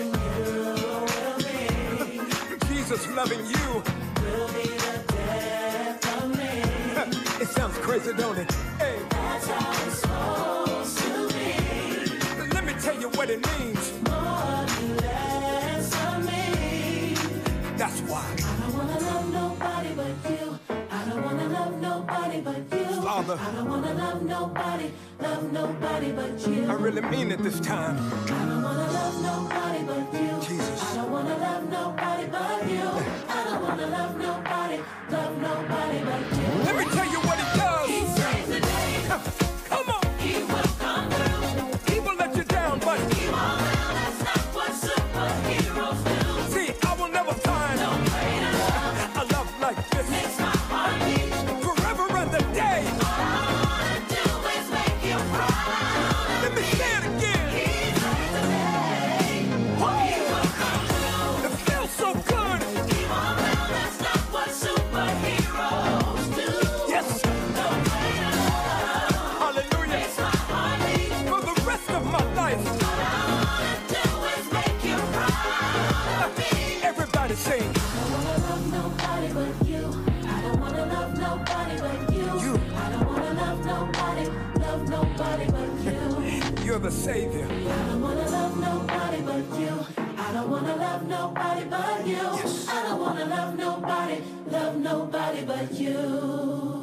Jesus loving you will be the death of me. It sounds crazy, don't it? Hey. That's how it's supposed to be. Let me tell you what it means. More and less of me. That's why. I don't wanna love nobody but you. I don't wanna love nobody but you. Father, I don't wanna love nobody but you. I really mean it this time. I don't wanna love nobody but you. Jesus. I don't wanna love nobody but you. I don't wanna love nobody but you. Let me tell you what he does. He saves the day. Come on. He will come through. He will let you down, but He won't fail. That's not what superheroes do. see, I will never find No greater love a love like this. makes my heart beat. Forever and the day. All I wanna do is make you proud. Let me say it again. He saves the day. He will come through. It feels so good. He won't fail. That's not what superheroes do. Yes. No greater love Hallelujah. makes my heart beat. For the rest of my life. All I wanna do is make you proud. Everybody sing. I don't wanna love nobody but you. I don't wanna love nobody but you. I don't wanna love nobody but you. You're the Savior. I don't wanna love nobody but you. I don't wanna love nobody but you. I don't wanna love nobody but you.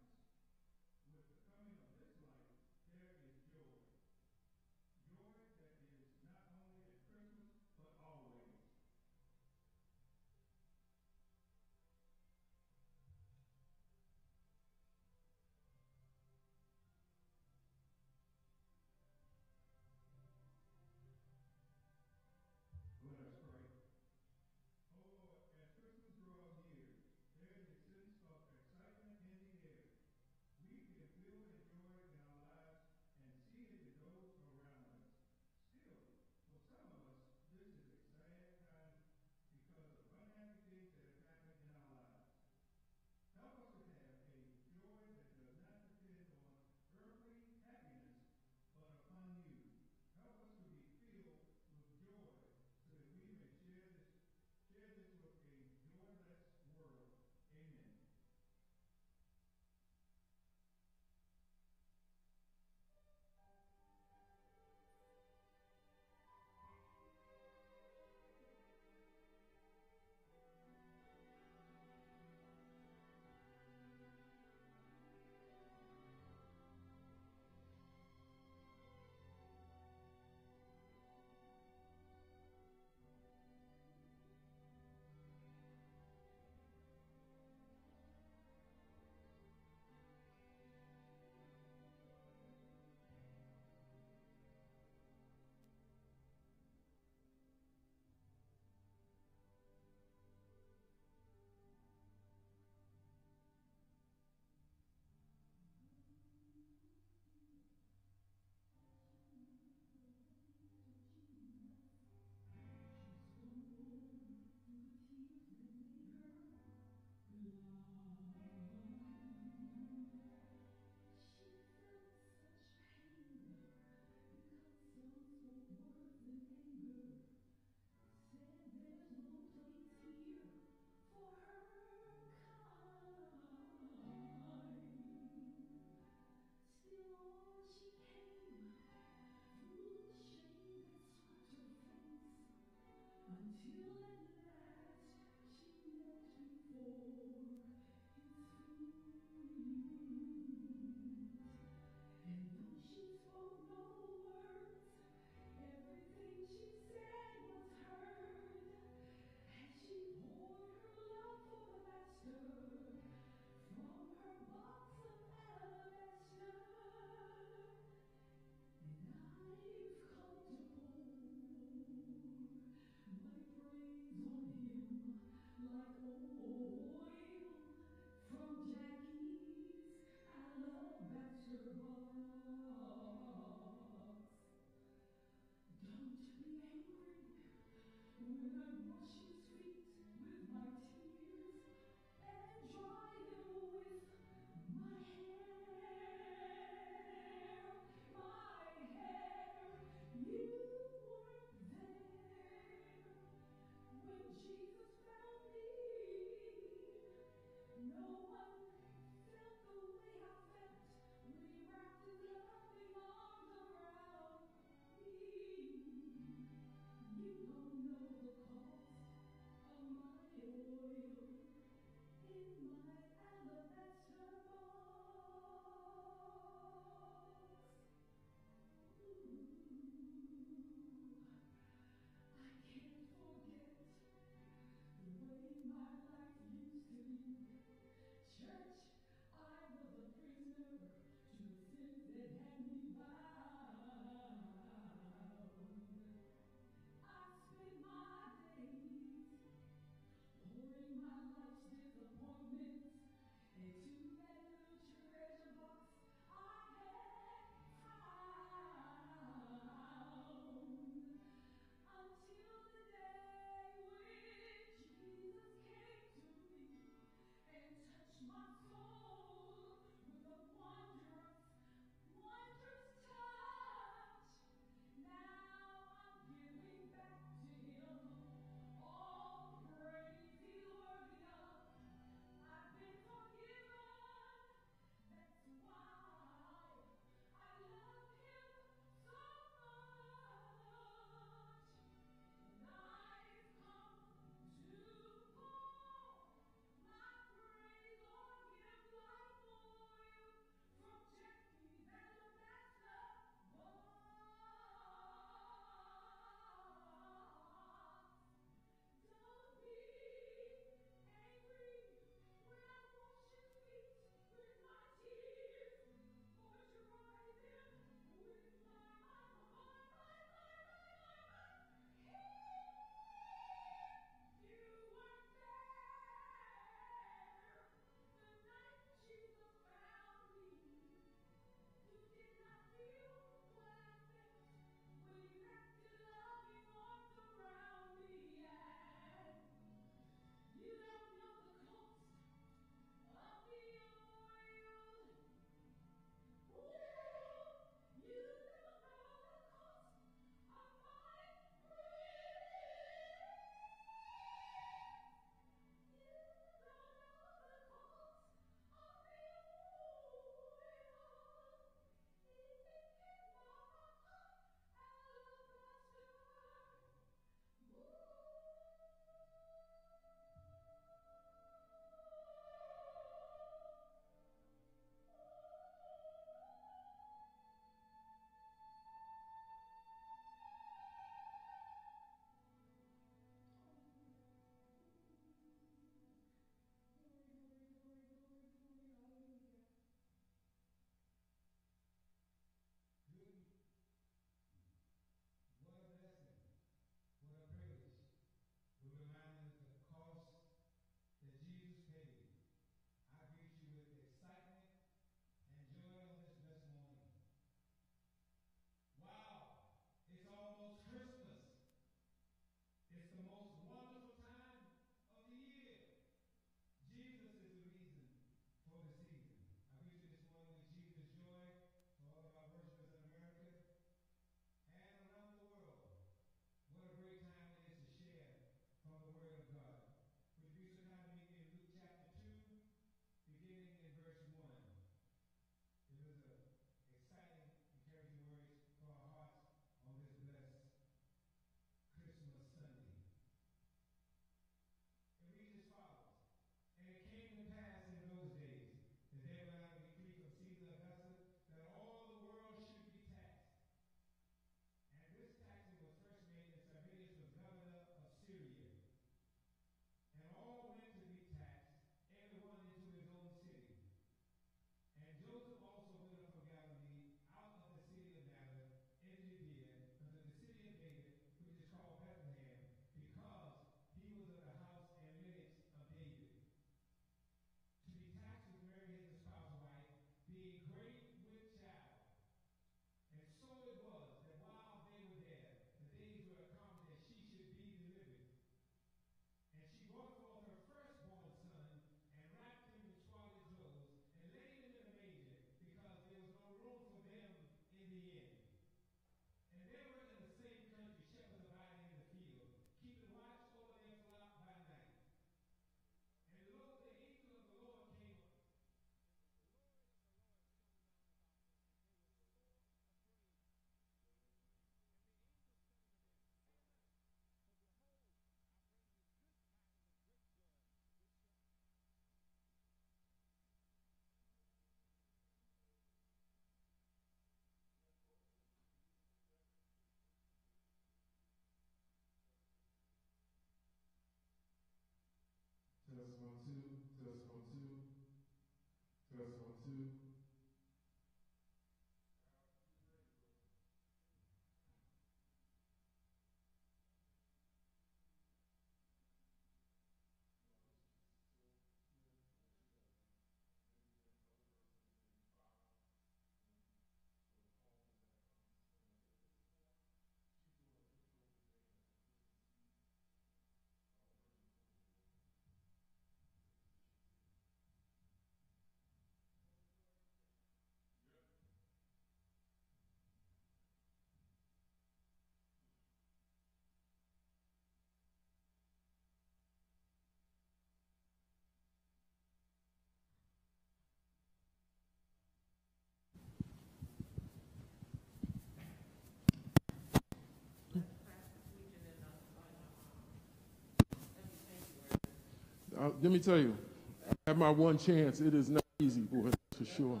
Let me tell you, I have my one chance. It is not easy, boy, for sure.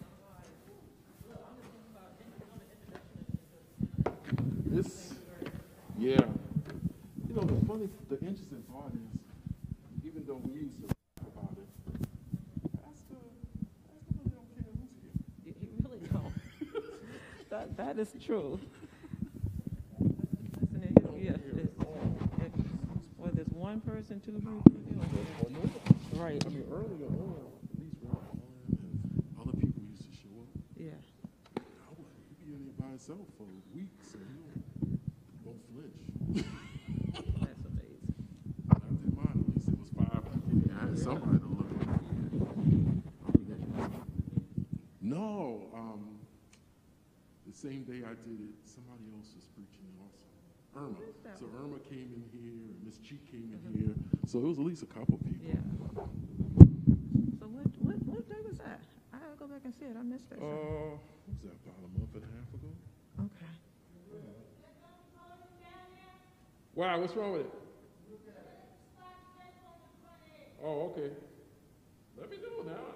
Yeah. You know, the interesting part is, even though we used to talk about it, Pastor really don't care who's here. You really don't. that is true. Well, there's one person, two people. Right. I mean, earlier on, at least other people used to show up. Yeah. He'd be in there by himself for weeks, and he won't flinch. That's amazing. I didn't mind. At least it was 5. I had somebody to look at. No, the same day I did it, somebody else was preaching also. Irma. So Irma came in here, and Miss G came in here. So it was at least a couple people. Yeah. So what day was that? I gotta go back and see it. I missed that. What was that, about a month and a half ago? Okay. Wow, what's wrong with it? Oh, okay. Let me know now.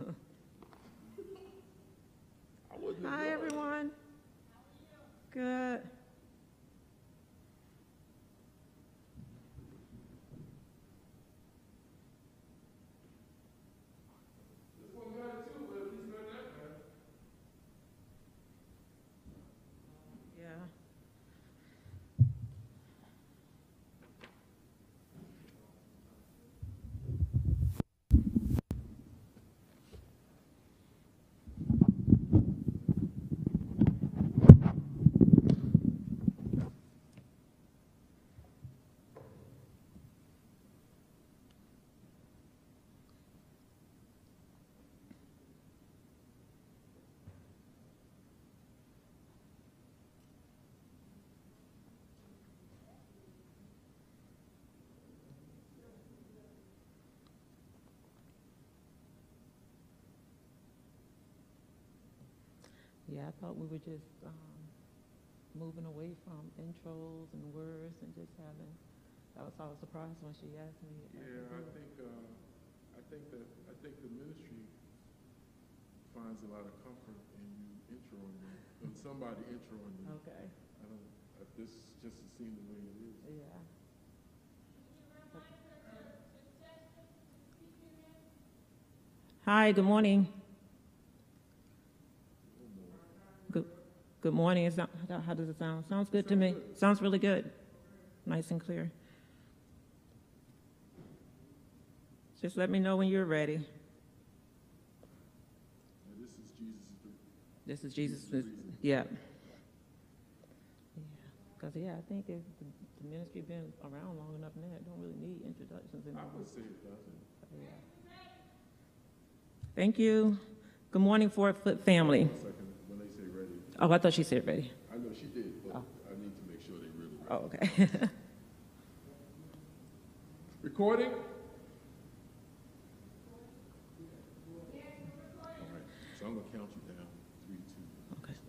I wouldn't have Hi, known. everyone. Good. Yeah, I thought we were just moving away from intros and words and just having. I was surprised when she asked me. Yeah, I think the ministry finds a lot of comfort in you introing them, in somebody introing you. Okay. This just seemed the way it is. Yeah. Hi, good morning. Good morning. How does it sound? Sounds good to me. Sounds really good. Nice and clear. Just let me know when you're ready. This is Jesus. Yeah. Because, I think if the ministry been around long enough now, it don't really need introductions anymore. I would say it doesn't. Yeah. Thank you. Good morning, Fort Foot family. When they say ready. Oh, I thought she said ready. I know she did, but I need to make sure they really ready. Oh, okay. Recording? All right. So I'm going to count you down. 3, 2. Okay.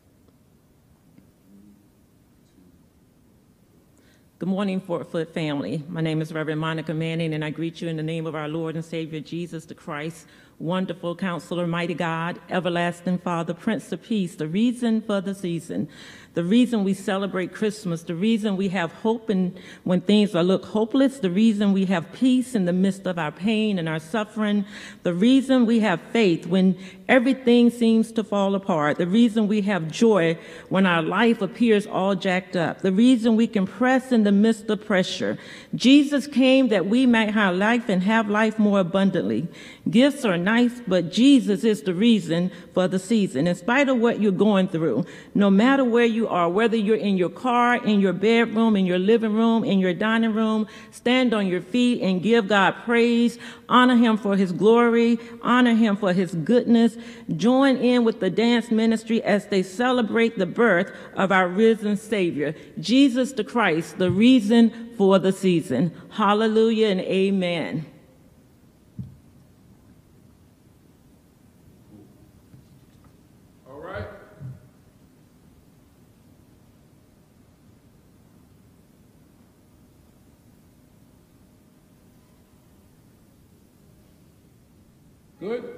Good morning, Fort Foot family. My name is Reverend Monica Manning, and I greet you in the name of our Lord and Savior, Jesus the Christ. Wonderful Counselor, Mighty God, Everlasting Father, Prince of Peace, the reason for the season, the reason we celebrate Christmas, the reason we have hope when things look hopeless, the reason we have peace in the midst of our pain and our suffering, the reason we have faith when everything seems to fall apart, the reason we have joy when our life appears all jacked up, the reason we can press in the midst of pressure. Jesus came that we might have life and have life more abundantly. Gifts are nice, but Jesus is the reason for the season. In spite of what you're going through, no matter where you are, whether you're in your car, in your bedroom, in your living room, in your dining room, stand on your feet and give God praise. Honor him for his glory. Honor him for his goodness. Join in with the dance ministry as they celebrate the birth of our risen Savior, Jesus the Christ, the reason for the season. Hallelujah and amen. All right. Good.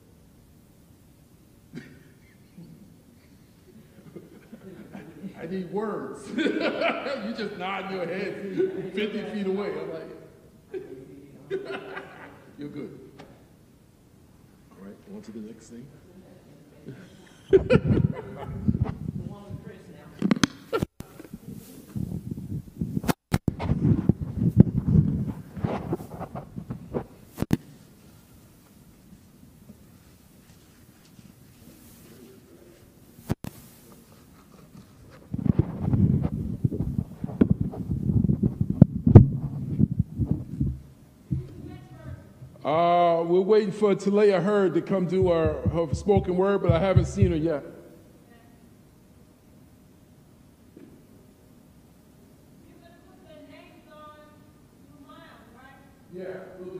I need words. You just nod your head 50 feet away. I'm like, you're good. All right, on to the next thing. We're waiting for Talia Hurd to come do her spoken word, but I haven't seen her yet. Yeah, we'll